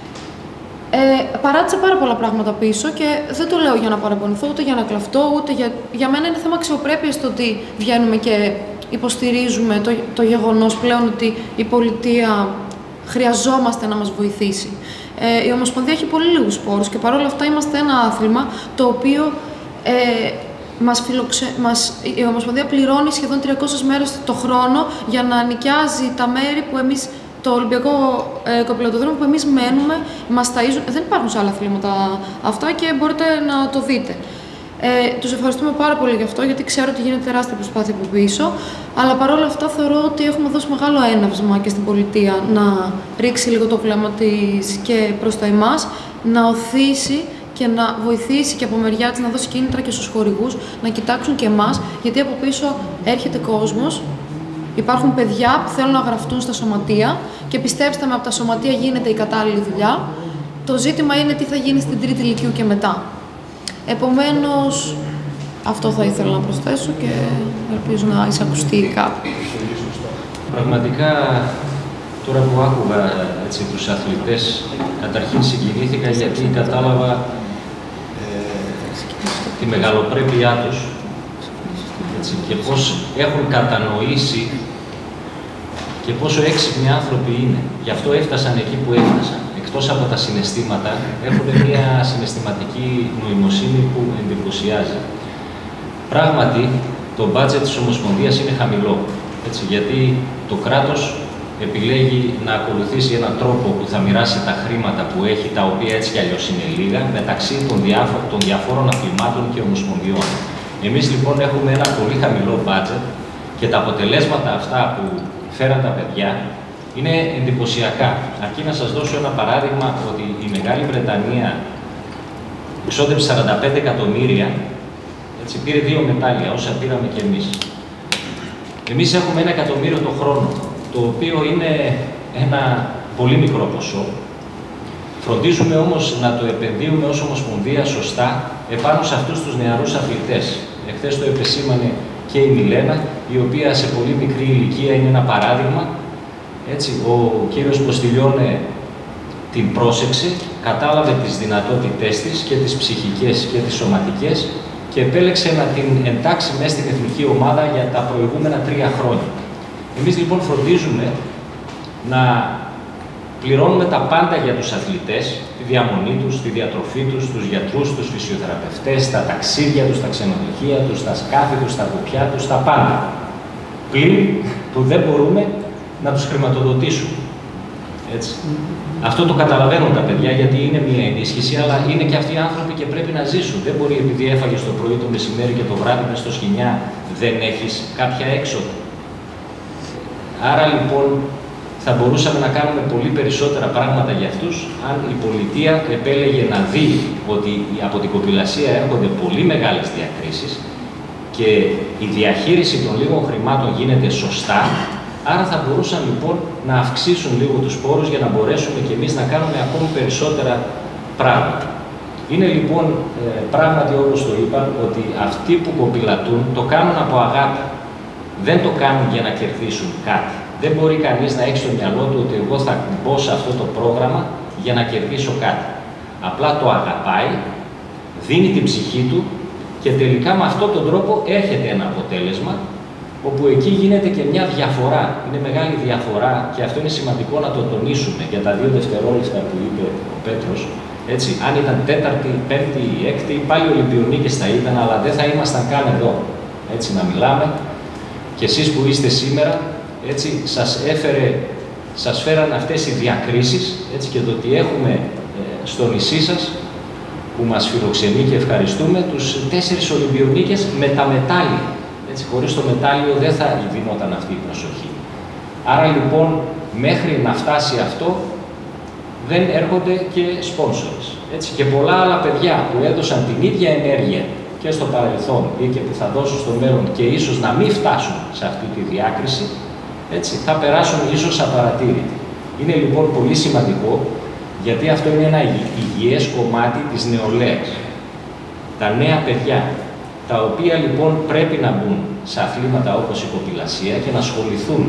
Ε, παράτησα πάρα πολλά πράγματα πίσω και δεν το λέω για να παραπονηθώ, ούτε για να κλαφτώ, ούτε για... για μένα είναι θέμα αξιοπρέπειας το ότι βγαίνουμε και υποστηρίζουμε το, το γεγονός πλέον ότι η πολιτεία χρειαζόμαστε να μας βοηθήσει. Ε, η Ομοσπονδία έχει πολύ λίγους πόρους και παρόλα αυτά είμαστε ένα άθλημα το οποίο ε, μας φιλοξε... μας... η Ομοσπονδία πληρώνει σχεδόν τριακόσιες μέρες το χρόνο για να νοικιάζει τα μέρη που εμείς, το Ολυμπιακό ε, Κοπηλατοδρόμο που εμείς μένουμε, μας ταΐζουν. Δεν υπάρχουν σε άλλα αθλήματα αυτά και μπορείτε να το δείτε. Ε, τους ευχαριστούμε πάρα πολύ γι' αυτό, γιατί ξέρω ότι γίνεται τεράστια προσπάθεια από πίσω. Αλλά παρόλα αυτά θεωρώ ότι έχουμε δώσει μεγάλο έναυσμα και στην πολιτεία να ρίξει λίγο το βλέμμα της και προς τα εμάς, να οθήσει και να βοηθήσει και από μεριά της να δώσει κίνητρα και στους χορηγούς να κοιτάξουν και εμάς, γιατί από πίσω έρχεται κόσμος. Υπάρχουν παιδιά που θέλουν να γραφτούν στα σωματεία και πιστέψτε με, από τα σωματεία γίνεται η κατάλληλη δουλειά. Το ζήτημα είναι τι θα γίνει στην τρίτη λυκείου και μετά. Επομένως, αυτό θα ήθελα να προσθέσω και ελπίζω να εισακουστεί κάπου. Πραγματικά, τώρα που άκουγα έτσι, τους αθλητές, καταρχήν συγκινήθηκα γιατί κατάλαβα ε, τη μεγαλοπρέπειά τους έτσι, και πώς έχουν κατανοήσει και πόσο έξυπνοι άνθρωποι είναι. Γι' αυτό έφτασαν εκεί που έφτασαν. Εκτός από τα συναισθήματα, έχουν μια συναισθηματική νοημοσύνη που εντυπωσιάζει. Πράγματι, το budget της Ομοσπονδίας είναι χαμηλό, έτσι, γιατί το κράτος επιλέγει να ακολουθήσει έναν τρόπο που θα μοιράσει τα χρήματα που έχει, τα οποία έτσι κι αλλιώς είναι λίγα, μεταξύ των, διάφο των διαφόρων αθλημάτων και ομοσπονδιών. Εμείς λοιπόν έχουμε ένα πολύ χαμηλό budget και τα αποτελέσματα αυτά που φέραν τα παιδιά είναι εντυπωσιακά. Αρκεί να σας δώσω ένα παράδειγμα ότι η Μεγάλη Βρετανία εξόδεψε σαράντα πέντε εκατομμύρια, έτσι, πήρε δύο μετάλλια, όσα πήραμε και εμείς. Εμείς έχουμε ένα εκατομμύριο το χρόνο, το οποίο είναι ένα πολύ μικρό ποσό. Φροντίζουμε όμως να το επενδύουμε ως Ομοσπονδία σωστά επάνω σε αυτούς τους νεαρούς αθλητές. Εχθές το επεσήμανε και η Μιλένα, η οποία σε πολύ μικρή ηλικία είναι ένα παράδειγμα. Έτσι, ο κύριος Ποστηλιώνε την πρόσεξε, κατάλαβε τις δυνατότητές της και τις ψυχικές και τις σωματικές και επέλεξε να την εντάξει μέσα στην εθνική ομάδα για τα προηγούμενα τρία χρόνια. Εμείς λοιπόν φροντίζουμε να πληρώνουμε τα πάντα για τους αθλητές, τη διαμονή τους, τη διατροφή τους, τους γιατρούς, τους φυσιοθεραπευτές, τα ταξίδια τους, τα ξενοδοχεία τους, τα σκάφη τους, τα κουπιά τους, τα πάντα. Πλην που δεν μπορούμε να τους χρηματοδοτήσουμε. Έτσι. Αυτό το καταλαβαίνουν τα παιδιά, γιατί είναι μια ενίσχυση, αλλά είναι και αυτοί οι άνθρωποι και πρέπει να ζήσουν. Δεν μπορεί επειδή έφαγες το πρωί, το μεσημέρι και το βράδυ μες στο σκοινιά, δεν έχεις κάποια έξοδο. Άρα λοιπόν θα μπορούσαμε να κάνουμε πολύ περισσότερα πράγματα για αυτούς, αν η πολιτεία επέλεγε να δει ότι από την κοπηλασία έρχονται πολύ μεγάλες διακρίσεις και η διαχείριση των λίγων χρημάτων γίνεται σωστά. Άρα θα μπορούσαν λοιπόν να αυξήσουν λίγο τους πόρους για να μπορέσουμε και εμείς να κάνουμε ακόμη περισσότερα πράγματα. Είναι λοιπόν ε, πράγματι, όπως το είπα, ότι αυτοί που κοπηλατούν το κάνουν από αγάπη. Δεν το κάνουν για να κερδίσουν κάτι. Δεν μπορεί κανείς να έχει στο μυαλό του ότι εγώ θα μπω σε αυτό το πρόγραμμα για να κερδίσω κάτι. Απλά το αγαπάει, δίνει την ψυχή του και τελικά με αυτόν τον τρόπο έρχεται ένα αποτέλεσμα, όπου εκεί γίνεται και μια διαφορά. Είναι μεγάλη διαφορά και αυτό είναι σημαντικό να το τονίσουμε για τα δύο δευτερόλεπτα που είπε ο Πέτρος. Έτσι, αν ήταν τέταρτη, πέμπτη ή έκτη, πάλι Ολυμπιονίκες θα ήταν, αλλά δεν θα ήμασταν καν εδώ. Έτσι, να μιλάμε. Και εσείς που είστε σήμερα, έτσι, σας, έφερε, σας φέραν αυτές οι διακρίσεις, έτσι, και το ότι έχουμε ε, στο νησί σας, που μας φιλοξενεί και ευχαριστούμε, τους τέσσερις Ολυμπιονίκες με τα μετάλλια. Έτσι, χωρίς το μετάλλιο δεν θα δινόταν αυτή η προσοχή. Άρα λοιπόν, μέχρι να φτάσει αυτό, δεν έρχονται και σπόνσορες. Έτσι, και πολλά άλλα παιδιά που έδωσαν την ίδια ενέργεια και στο παρελθόν ή και που θα δώσουν στο μέλλον και ίσως να μην φτάσουν σε αυτή τη διάκριση, έτσι, θα περάσουν ίσως απαρατήρητοι. Είναι λοιπόν πολύ σημαντικό, γιατί αυτό είναι ένα υγιές κομμάτι της νεολαίας. Τα νέα παιδιά, τα οποία λοιπόν πρέπει να μπουν σε αθλήματα όπως η ποδηλασία και να ασχοληθούν.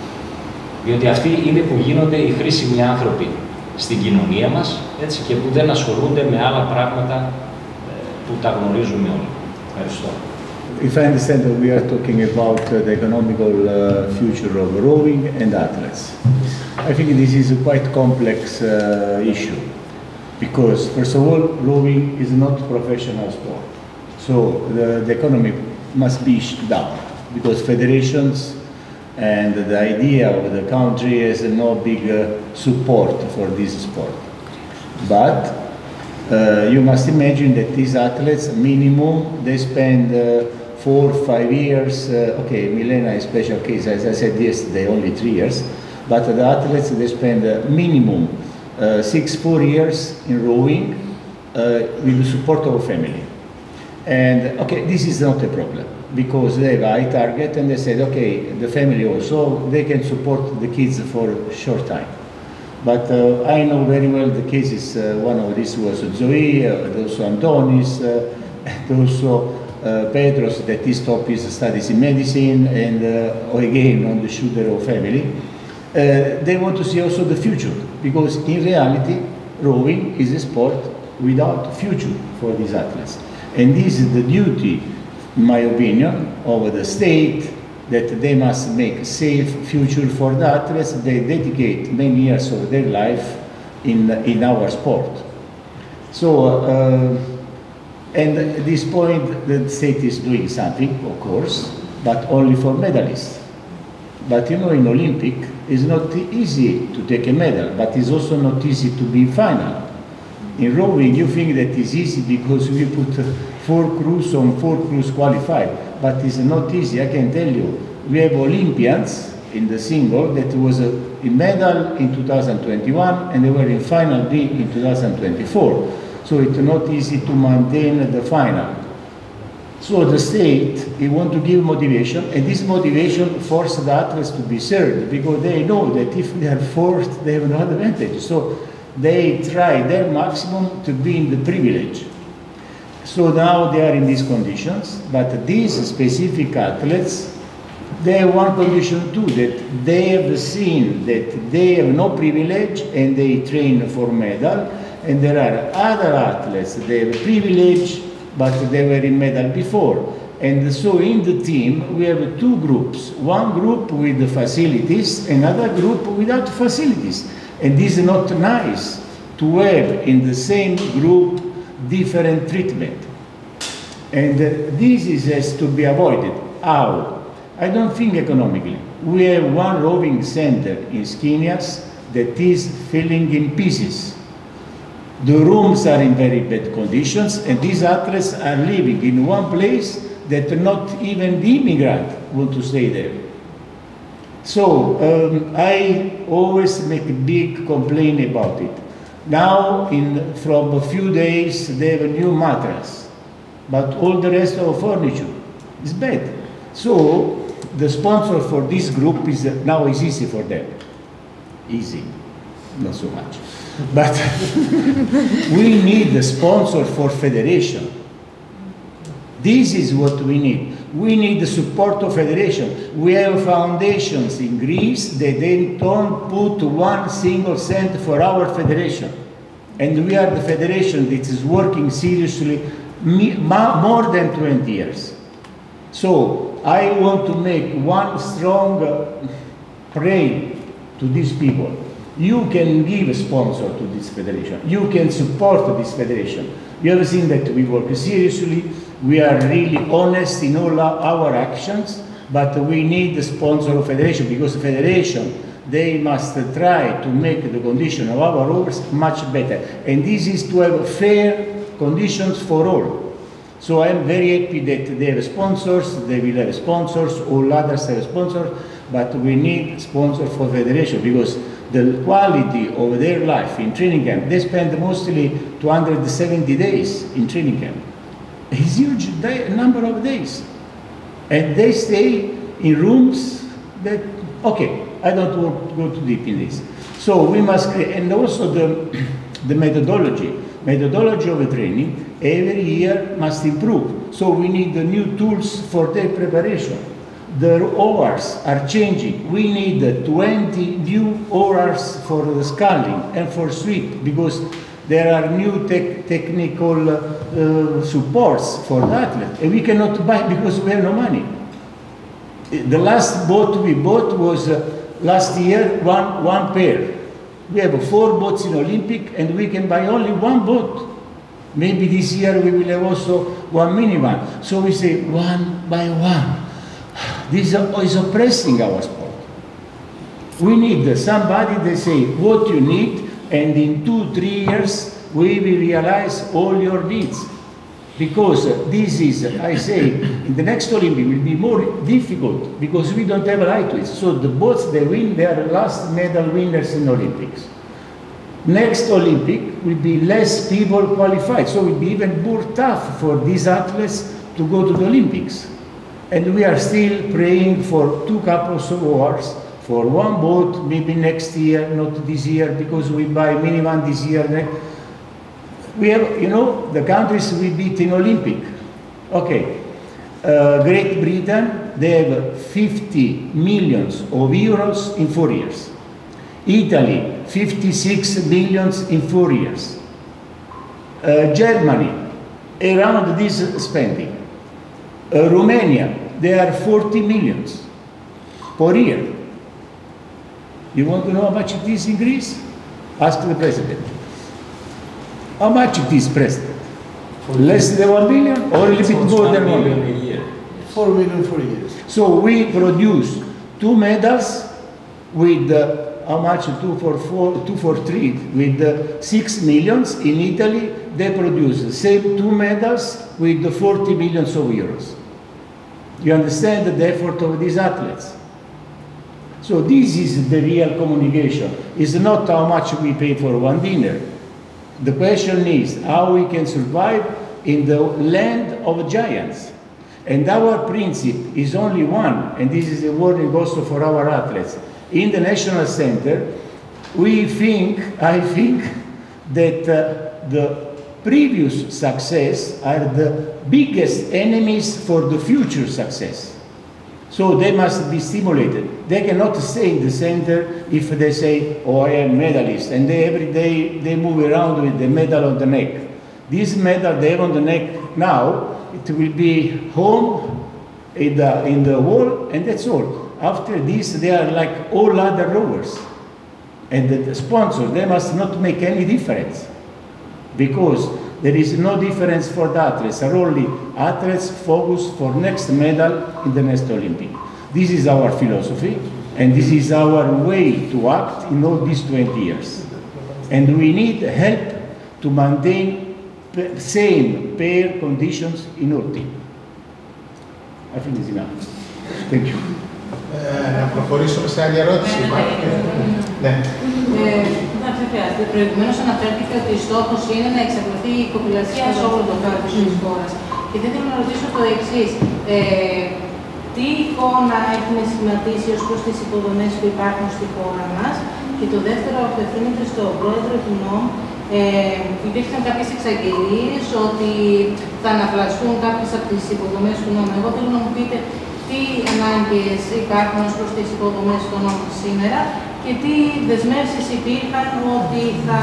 Διότι αυτοί είναι που γίνονται οι χρήσιμοι άνθρωποι στην κοινωνία μας, έτσι, και που δεν ασχολούνται με άλλα πράγματα που τα γνωρίζουμε όλοι. Ευχαριστώ. If I understand that we are talking about uh, the economical uh, future of rowing and athletes. I think this is a quite complex uh, issue because, first of all, rowing is not a professional sport. So the, the economy must be down because federations and the idea of the country has no big uh, support for this sport. But uh, you must imagine that these athletes, minimum, they spend uh, four, five years, uh, okay, Milena is a special case, as I said yesterday, only three years, but the athletes, they spend uh, minimum uh, six, four years in rowing uh, with the support of a family. And, okay, this is not a problem, because they have a high target and they said, okay, the family also, they can support the kids for a short time. But uh, I know very well the cases, uh, one of these was Zoe, uh, also Antonis, uh, and also Uh, Petros, that he stopped his studies in medicine, and uh, again on the shooter of family. Uh, they want to see also the future, because in reality, rowing is a sport without future for these athletes. And this is the duty, in my opinion, of the state, that they must make a safe future for the athletes. They dedicate many years of their life in, in our sport. So, uh, and at this point, the state is doing something, of course, but only for medalists. But you know, in Olympic, it's not easy to take a medal, but it's also not easy to be final. In rowing, you think that it's easy because we put four crews on four crews qualified, but it's not easy, I can tell you. We have Olympians in the single that was a, a medal in two thousand twenty-one, and they were in final B in two thousand twenty-four. So it's not easy to maintain the final. So the state, they want to give motivation, and this motivation forces the athletes to be served, because they know that if they are forced, they have no advantage. So they try their maximum to be in the privilege. So now they are in these conditions, but these specific athletes, they have one condition too, that they have seen that they have no privilege and they train for medal. And there are other athletes, they have privilege, but they were in medal before. And so in the team, we have two groups. One group with the facilities, another group without facilities. And this is not nice to have in the same group different treatment. And uh, this is, has to be avoided. How? I don't think economically. We have one rowing center in Skinias that is falling in pieces. The rooms are in very bad conditions, and these athletes are living in one place that not even the immigrant want to stay there. So um, I always make a big complaint about it. Now, in, from a few days, they have a new mattress, but all the rest of furniture is bad. So the sponsor for this group is uh, now is easy for them. Easy, not so much. But we need a sponsor for federation. This is what we need. We need the support of federation. We have foundations in Greece that they don't put one single cent for our federation. And we are the federation that is working seriously more than twenty years. So I want to make one strong prayer to these people. You can give a sponsor to this federation. You can support this federation. You have seen that we work seriously. We are really honest in all our actions, but we need the sponsor of federation, because the federation, they must try to make the condition of our rowers much better. And this is to have fair conditions for all. So I'm very happy that they have sponsors, they will have sponsors, all others have sponsors, but we need sponsors for federation, because the quality of their life in training camp, they spend mostly two hundred seventy days in training camp. It's a huge day, number of days. And they stay in rooms that, okay, I don't want to go too deep in this. So we must create, and also the, the methodology. methodology of training every year must improve. So we need the new tools for their preparation. The hours are changing. We need twenty new hours for the sculling and for sweep because there are new te technical uh, supports for the athlete. And we cannot buy because we have no money. The last boat we bought was uh, last year one, one pair. We have four boats in Olympic and we can buy only one boat. Maybe this year we will have also one minivan. So we say one by one. This is oppressing our sport. We need somebody that say what you need, and in two, three years we will realize all your needs. Because this is, I say, in the next Olympic will be more difficult because we don't have lightweights. So the boats that win, they are the last medal winners in Olympics. Next Olympic will be less people qualified, so it will be even more tough for these athletes to go to the Olympics. And we are still praying for two couples of hours, for one boat, maybe next year, not this year, because we buy minivan this year. We have, you know, the countries we beat in Olympic. Okay, uh, Great Britain, they have fifty millions of euros in four years. Italy, fifty-six millions in four years. Uh, Germany, around this spending. Uh, Romania, they are forty millions per year. You want to know how much it is in Greece? Ask the president. How much it is, president? Less than one million or a little bit more than one million a year? Four million for years. So we produce two medals with uh, how much? Two for four, two for three, with uh, six millions. In Italy, they produce the same two medals with the forty millions of euros. You understand the effort of these athletes? So this is the real communication. It's not how much we pay for one dinner. The question is how we can survive in the land of giants. And our principle is only one, and this is a warning also for our athletes. In the National Center, we think, I think, that uh, the previous success are the biggest enemies for the future success. So they must be stimulated. They cannot stay in the center if they say, oh, I am medalist, and they, every day they move around with the medal on the neck. This medal they have on the neck now, it will be home in the, in the wall, and that's all. After this, they are like all other rowers. And the sponsors, they must not make any difference, because there is no difference for the athletes. Are only athletes focused for next medal in the next Olympic. This is our philosophy, and this is our way to act in all these twenty years. And we need help to maintain same pair conditions in our team. I think it's enough. Thank you. Να προχωρήσουμε σε άλλη ερώτηση. Ναι. Δεν χρειάζεται. Προηγουμένως αναφέρθηκε ότι ο στόχος είναι να εξαπλωθεί η κοπηλασία σε όλο το κάτω της χώρας. Και δεν θέλω να ρωτήσω το εξής. Ε, τι εικόνα έχουμε σχηματίσει ως προς τις υποδομές που υπάρχουν στη χώρα μας? Και το δεύτερο απευθύνεται στον πρόεδρο του ΝΟΜ. Ε, υπήρχαν κάποιες εξαγγελίες ότι θα αναβλαστούν κάποιες από τις υποδομές του ΝΟΜ. Εγώ θέλω να μου πείτε τι ανάγκες υπάρχουν ως προς τις υποδομές του ΝΟΜ σήμερα και τι δεσμεύσεις υπήρχαν ότι θα,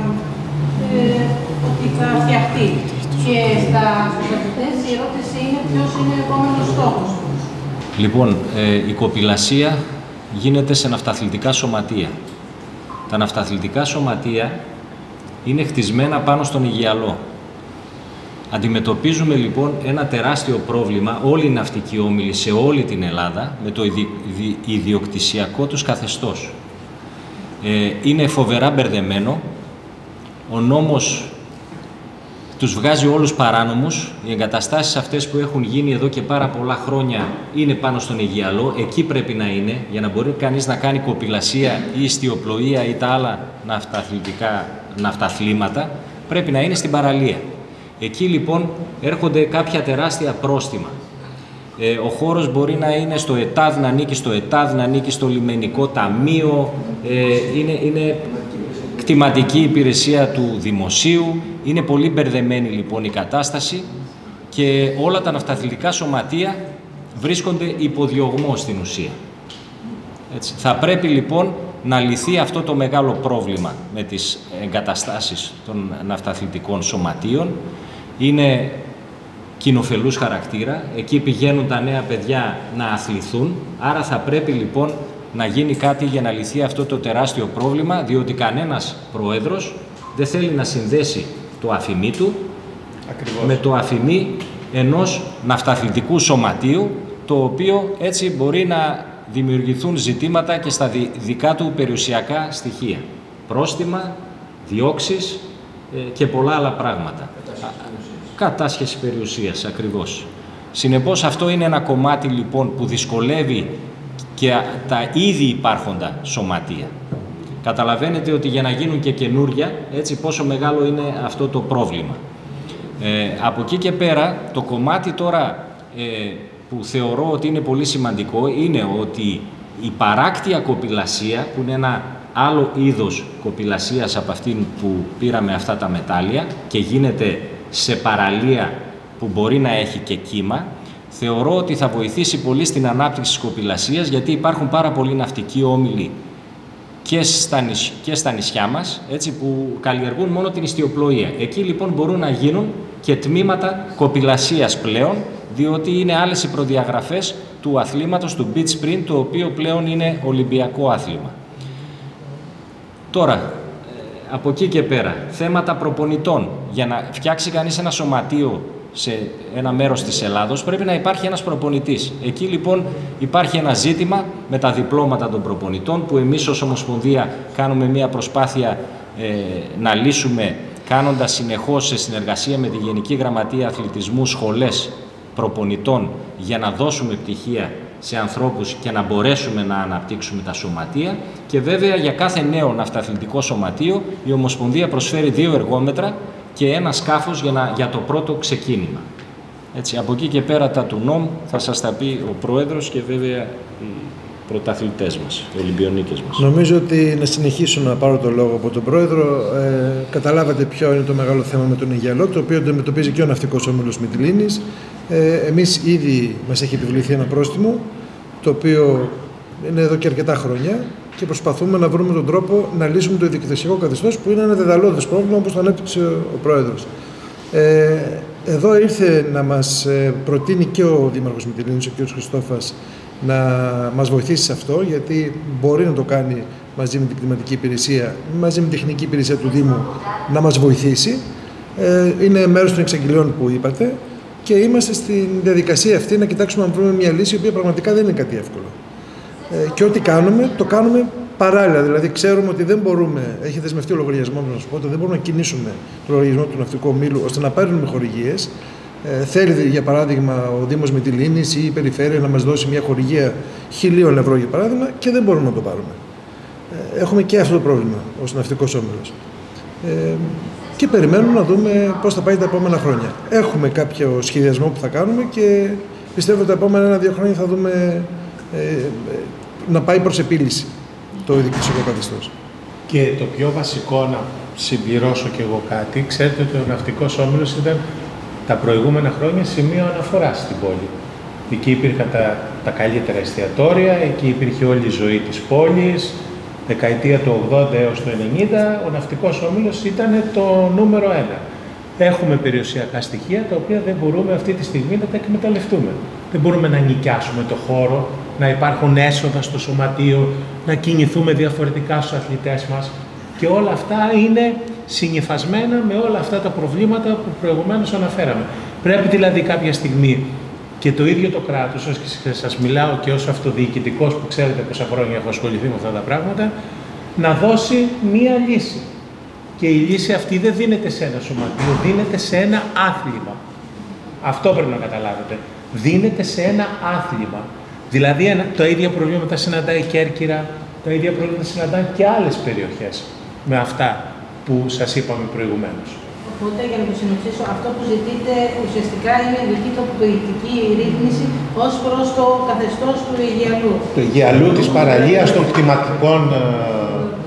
ε, ότι θα φτιαχτεί. Και στα, στους αθλητές η ερώτηση είναι ποιος είναι ο επόμενος στόχος. Λοιπόν, ε, η κοπηλασία γίνεται σε ναυταθλητικά σωματεία. Τα ναυταθλητικά σωματεία είναι χτισμένα πάνω στον Αιγιαλό. Αντιμετωπίζουμε λοιπόν ένα τεράστιο πρόβλημα όλοι οι ναυτικοί όμιλοι σε όλη την Ελλάδα με το ιδι, ιδι, ιδιοκτησιακό τους καθεστώς. Ε, είναι φοβερά μπερδεμένο, ο νόμος τους βγάζει όλους παράνομους, οι εγκαταστάσεις αυτές που έχουν γίνει εδώ και πάρα πολλά χρόνια είναι πάνω στον Αιγιαλό, εκεί πρέπει να είναι για να μπορεί κανείς να κάνει κοπηλασία ή ιστιοπλοεία ή τα άλλα ναυταθλητικά ναυταθλήματα, πρέπει να είναι στην παραλία. Εκεί λοιπόν έρχονται κάποια τεράστια πρόστιμα. Ε, ο χώρος μπορεί να είναι στο ΕΤΑΔ, να ανήκει στο ΕΤΑΔ, να ανήκει στο λιμενικό ταμείο, ε, είναι, είναι κτηματική υπηρεσία του δημοσίου. Είναι πολύ μπερδεμένη λοιπόν η κατάσταση και όλα τα ναυταθλητικά σωματεία βρίσκονται υποδιωγμό στην ουσία. Έτσι. Θα πρέπει λοιπόν να λυθεί αυτό το μεγάλο πρόβλημα με τις εγκαταστάσεις των ναυταθλητικών σωματείων. Είναι κοινοφελούς χαρακτήρα, εκεί πηγαίνουν τα νέα παιδιά να αθληθούν, άρα θα πρέπει λοιπόν να γίνει κάτι για να λυθεί αυτό το τεράστιο πρόβλημα, διότι κανένας πρόεδρος δεν θέλει να συνδέσει το αφημί του Ακριβώς. με το αφημί ενός ναυταθλητικού σωματείου, το οποίο έτσι μπορεί να δημιουργηθούν ζητήματα και στα δικά του περιουσιακά στοιχεία. Πρόστιμα, διώξεις ε, και πολλά άλλα πράγματα. Κατάσχεση περιουσίας, ακριβώς. Συνεπώς αυτό είναι ένα κομμάτι λοιπόν που δυσκολεύει και τα ήδη υπάρχοντα σωματεία. Καταλαβαίνετε ότι για να γίνουν και καινούρια, έτσι πόσο μεγάλο είναι αυτό το πρόβλημα. Ε, από εκεί και πέρα, το κομμάτι τώρα ε, που θεωρώ ότι είναι πολύ σημαντικό είναι ότι η παράκτια κοπηλασία, που είναι ένα άλλο είδος κοπηλασίας από αυτήν που πήραμε αυτά τα μετάλλια και γίνεται σε παραλία που μπορεί να έχει και κύμα, θεωρώ ότι θα βοηθήσει πολύ στην ανάπτυξη της κοπηλασίας, γιατί υπάρχουν πάρα πολλοί ναυτικοί όμιλοι και στα, νησ... και στα νησιά μας, έτσι, που καλλιεργούν μόνο την ιστιοπλοεία. Εκεί λοιπόν μπορούν να γίνουν και τμήματα κοπηλασίας πλέον, διότι είναι άλλες οι προδιαγραφές του αθλήματος, του beach sprint, το οποίο πλέον είναι ολυμπιακό άθλημα. Τώρα, από εκεί και πέρα, θέματα προπονητών. Για να φτιάξει κανείς ένα σωματείο σε ένα μέρος της Ελλάδος, πρέπει να υπάρχει ένας προπονητής. Εκεί λοιπόν υπάρχει ένα ζήτημα με τα διπλώματα των προπονητών, που εμείς ως Ομοσπονδία κάνουμε μια προσπάθεια ε, να λύσουμε, κάνοντας συνεχώς σε συνεργασία με τη Γενική Γραμματεία Αθλητισμού σχολές προπονητών, για να δώσουμε πτυχία σε ανθρώπους και να μπορέσουμε να αναπτύξουμε τα σωματεία. Και βέβαια για κάθε νέο ναυταθλητικό σωματείο η Ομοσπονδία προσφέρει δύο εργόμετρα και ένα σκάφος για, να, για το πρώτο ξεκίνημα. Έτσι, από εκεί και πέρα τα του νόμου θα σας τα πει ο Πρόεδρος και βέβαια οι πρωταθλητές μας, οι Ολυμπιονίκες μας. Νομίζω ότι να συνεχίσω να πάρω το λόγο από τον Πρόεδρο. Ε, καταλάβατε ποιο είναι το μεγάλο θέμα με τον Αιγιαλό, το οποίο αντιμετωπίζει και ο Ναυτικός Όμιλος Μυτιλήνης. Ε, εμείς ήδη μας έχει επιβληθεί ένα πρόστιμο, το οποίο είναι εδώ και αρκετά χρόνια, και προσπαθούμε να βρούμε τον τρόπο να λύσουμε το διοικητικό καθεστώς, που είναι ένα δεδαλώδες πρόβλημα, όπως το ανέπτυξε ο Πρόεδρος. Ε, εδώ ήρθε να μας προτείνει και ο Δήμαρχος Μυτιλήνης, ο κ. Χριστόφας, να μας βοηθήσει σε αυτό, γιατί μπορεί να το κάνει μαζί με την κτηματική υπηρεσία, μαζί με την τεχνική υπηρεσία του Δήμου, να μας βοηθήσει. Ε, είναι μέρος των εξαγγελιών που είπατε και είμαστε στη διαδικασία αυτή να κοιτάξουμε να βρούμε μια λύση, η οποία πραγματικά δεν είναι κάτι εύκολο. Ε, και ό,τι κάνουμε, το κάνουμε παράλληλα. Δηλαδή, ξέρουμε ότι δεν μπορούμε, έχει δεσμευτεί ο λογαριασμός μας, οπότε δεν μπορούμε να κινήσουμε το λογαριασμό του Ναυτικού Ομίλου ώστε να πάρουμε χορηγίες. Ε, θέλει, για παράδειγμα, ο Δήμος Μυτιλήνης ή η Περιφέρεια να μας δώσει μια χορηγία χιλίων ευρώ, για παράδειγμα, και δεν μπορούμε να το πάρουμε. Ε, έχουμε και αυτό το πρόβλημα ως Ναυτικός Όμιλος. Ε, και περιμένουμε να δούμε πώς θα πάει τα επόμενα χρόνια. Έχουμε κάποιο σχεδιασμό που θα κάνουμε και πιστεύω ότι τα επόμενα ένα-δύο χρόνια θα δούμε ε, να πάει προς επίλυση το διοικητικό καθεστώς. Και το πιο βασικό, να συμπληρώσω κι εγώ κάτι, ξέρετε ότι ο Ναυτικός Όμιλος ήταν τα προηγούμενα χρόνια σημείο αναφοράς στην πόλη. Εκεί υπήρχαν τα, τα καλύτερα εστιατόρια, εκεί υπήρχε όλη η ζωή της πόλης. Δεκαετία του ογδόντα έως το ενενήντα, ο Ναυτικός Όμιλος ήταν το νούμερο ένα. Έχουμε περιουσιακά στοιχεία τα οποία δεν μπορούμε αυτή τη στιγμή να τα εκμεταλλευτούμε. Δεν μπορούμε να νοικιάσουμε το χώρο, να υπάρχουν έσοδα στο σωματείο, να κινηθούμε διαφορετικά στους αθλητές μας. Και όλα αυτά είναι συνυφασμένα με όλα αυτά τα προβλήματα που προηγουμένως αναφέραμε. Πρέπει δηλαδή κάποια στιγμή και το ίδιο το κράτος, και σας μιλάω και ως αυτοδιοικητικός που ξέρετε πόσα χρόνια έχω ασχοληθεί με αυτά τα πράγματα, να δώσει μία λύση. Και η λύση αυτή δεν δίνεται σε ένα σωματείο, δίνεται σε ένα άθλημα. Αυτό πρέπει να καταλάβετε. Δίνεται σε ένα άθλημα. Δηλαδή τα ίδια προβλήματα συναντάει η Κέρκυρα, τα ίδια προβλήματα συναντάει και άλλες περιοχές με αυτά που σας είπαμε προηγουμένως. Οπότε, για να το συνοψίσω, αυτό που ζητείτε ουσιαστικά είναι ειδική τοποποιητική ρύθμιση ως προς το καθεστώς του Αιγιαλού. Του Αιγιαλού, της παραλίας, των κτηματικών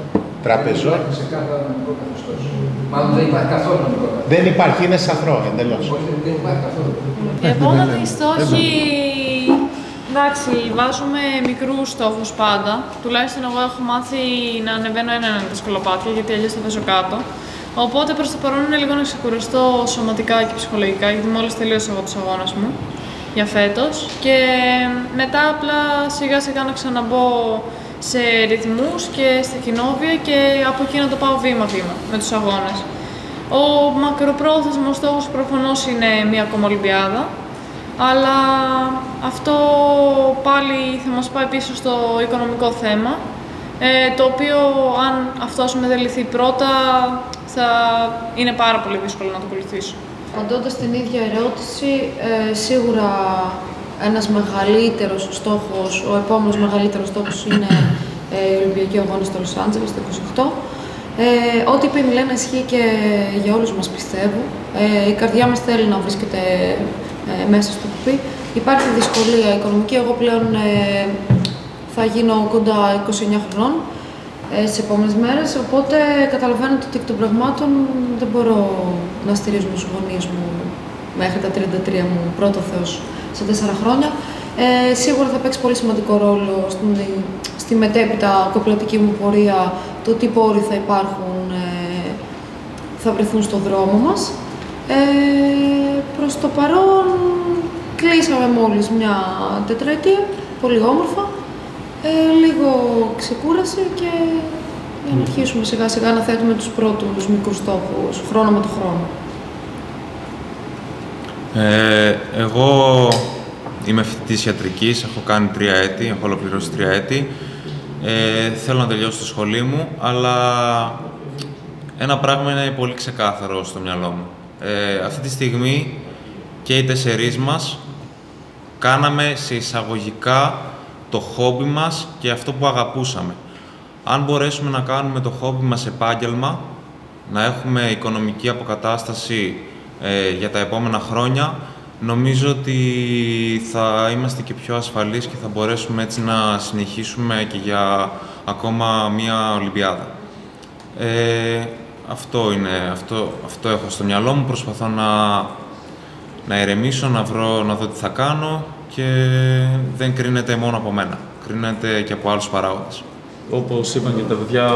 τραπεζών. Μάλλον δεν υπάρχει καθόλου νομικό καθεστώς. Δεν υπάρχει, είναι σαθρό εντελώς. Δεν υπάρχει καθόλου. Οι επόμενοι στόχοι. Εντάξει, βάζουμε μικρούς στόχους πάντα. Τουλάχιστον εγώ έχω μάθει να ανεβαίνω ένα-ένα τα σκολοπάτια, γιατί αλλιώς θα παίζω κάτω. Οπότε προς το παρόν είναι λίγο να ξεκουραστώ σωματικά και ψυχολογικά, γιατί μόλις τελείωσα εγώ τους αγώνες μου για φέτος. Και μετά απλά σιγά σιγά να ξαναμπω σε ρυθμούς και στα κοινόβια και από εκεί να το πάω βήμα-βήμα με τους αγώνες. Ο μακροπρόθεσμος στόχος προφανώς είναι μία ακόμα Ολυμπιάδα, αλλά αυτό πάλι θα μας πάει πίσω στο οικονομικό θέμα, ε, το οποίο αν αυτό με λυθεί πρώτα θα είναι πάρα πολύ δύσκολο να το ακολουθήσω. Απαντώντας την ίδια ερώτηση, ε, σίγουρα ένας μεγαλύτερος στόχος, ο επόμενος μεγαλύτερος στόχος είναι ε, οι Ολυμπιακοί Αγώνες στο Λος Άντζελες το είκοσι οκτώ. Ε, ό,τι είπε η Μιλένα ισχύει και για όλους μας, πιστεύω. Ε, η καρδιά μας θέλει να βρίσκεται ε, μέσα στο κουπί. Υπάρχει δυσκολία οικονομική. Εγώ πλέον ε, θα γίνω κοντά είκοσι εννιά χρονών ε, στις επόμενες μέρες, οπότε καταλαβαίνω ότι εκ των πραγμάτων δεν μπορώ να στηρίζω τους γονείς μου μέχρι τα τριάντα τρία μου, πρώτο Θεός, σε τέσσερα χρόνια. Ε, σίγουρα θα παίξει πολύ σημαντικό ρόλο στην, στη μετέπειτα κοπηλατική μου πορεία, το τι πόροι θα υπάρχουν, ε, θα βρεθούν στον δρόμο μας. Ε, προς το παρόν κλείσαμε μόλις μια τετραετία, πολύ όμορφα, ε, λίγο ξεκούραση και για να αρχίσουμε σιγά σιγά να θέτουμε τους πρώτους μικρούς στόχους, χρόνο με το χρόνο. Ε, εγώ είμαι φοιτητής ιατρικής, έχω κάνει τρία έτη, έχω ολοκληρώσει τρία έτη. Ε, θέλω να τελειώσω το σχολή μου, αλλά ένα πράγμα είναι πολύ ξεκάθαρο στο μυαλό μου. Ε, αυτή τη στιγμή και οι τεσσερείς μας κάναμε σε εισαγωγικά το χόμπι μας και αυτό που αγαπούσαμε. Αν μπορέσουμε να κάνουμε το χόμπι μας επάγγελμα, να έχουμε οικονομική αποκατάσταση ε, για τα επόμενα χρόνια, νομίζω ότι θα είμαστε και πιο ασφαλείς και θα μπορέσουμε έτσι να συνεχίσουμε και για ακόμα μία Ολυμπιάδα. Ε, αυτό είναι, αυτό, αυτό έχω στο μυαλό μου. Προσπαθώ να, να ηρεμήσω, να, βρω, να δω τι θα κάνω και δεν κρίνεται μόνο από μένα. Κρίνεται και από άλλους παράγοντες. Όπως είπαν και τα παιδιά,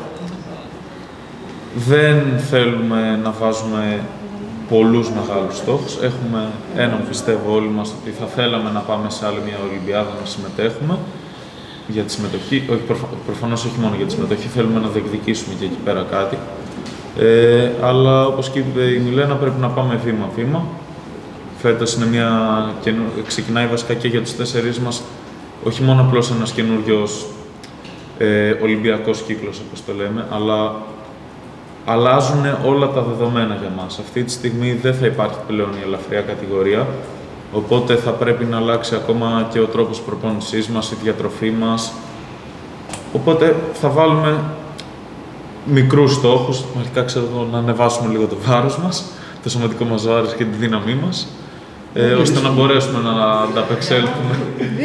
δεν θέλουμε να βάζουμε πολλούς μεγάλους στόχους. Έχουμε έναν, πιστεύω όλοι μας, ότι θα θέλαμε να πάμε σε άλλη μια Ολυμπιάδα να συμμετέχουμε για τη συμμετοχή. Όχι, προφ... προφανώς όχι μόνο για τη συμμετοχή, θέλουμε να διεκδικήσουμε και εκεί πέρα κάτι. Ε, αλλά όπως και είπε η Μιλένα, πρέπει να πάμε βήμα-βήμα. Φέτος είναι μια... ξεκινάει βασικά και για τους τέσσερις μας, όχι μόνο απλώς ένας καινούριος ε, Ολυμπιακός κύκλος, όπως το λέμε, αλλά αλλάζουν όλα τα δεδομένα για μας. Αυτή τη στιγμή δεν θα υπάρχει πλέον η ελαφριά κατηγορία, οπότε θα πρέπει να αλλάξει ακόμα και ο τρόπος προπόνησής μας, η διατροφή μας. Οπότε θα βάλουμε μικρούς στόχους, αρχικά ξέρω να ανεβάσουμε λίγο το βάρος μας, το σωματικό μας βάρος και τη δύναμή μας, ε, ώστε να μπορέσουμε να ανταπεξέλθουμε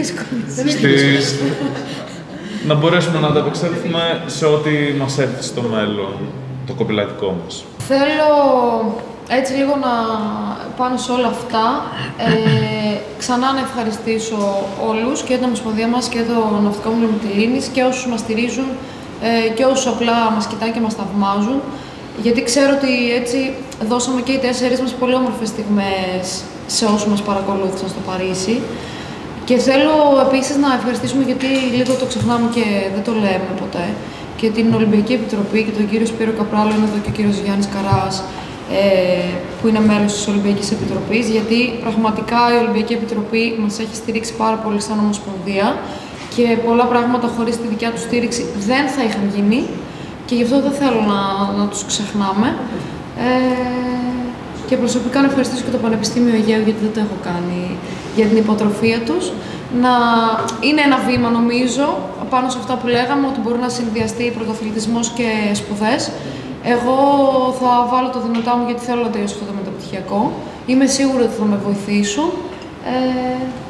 στις... να μπορέσουμε να ανταπεξέλθουμε σε ό,τι μας έρθει στο μέλλον, το κοπηλατικό μας. Θέλω έτσι λίγο να πάνω σε όλα αυτά, ε, ξανά να ευχαριστήσω όλους, και την Ομοσπονδία μας και το Ναυτικό Μήλο Μυτιλήνης και όσους μας στηρίζουν ε, και όσους απλά μας κοιτάνε και μας θαυμάζουν, γιατί ξέρω ότι έτσι δώσαμε και οι τέσσερις μας πολύ όμορφες στιγμές σε όσους μας παρακολούθησαν στο Παρίσι. Και θέλω επίσης να ευχαριστήσουμε, γιατί λίγο το ξεχνάμε και δεν το λέμε ποτέ, και την Ολυμπιακή Επιτροπή και τον κύριο Σπύρο Καπράλο, είναι εδώ και ο κύριος Γιάννης Καράς, ε, που είναι μέλος της Ολυμπιακής Επιτροπής, γιατί πραγματικά η Ολυμπιακή Επιτροπή μας έχει στηρίξει πάρα πολύ σαν Ομοσπονδία και πολλά πράγματα χωρίς τη δικιά του στήριξη δεν θα είχαν γίνει και γι' αυτό δεν θέλω να, να τους ξεχνάμε. Ε, και προσωπικά να ευχαριστήσω και το Πανεπιστήμιο Αιγαίου, γιατί δεν το έχω κάνει, για την υποτροφία τους. Να είναι ένα βήμα, νομίζω, πάνω σε αυτά που λέγαμε, ότι μπορεί να συνδυαστεί πρωτοαθλητισμός και σπουδές. Εγώ θα βάλω το δυνατά μου, γιατί θέλω να τελειώσω αυτό το μεταπτυχιακό. Είμαι σίγουρη ότι θα με βοηθήσουν. Ε,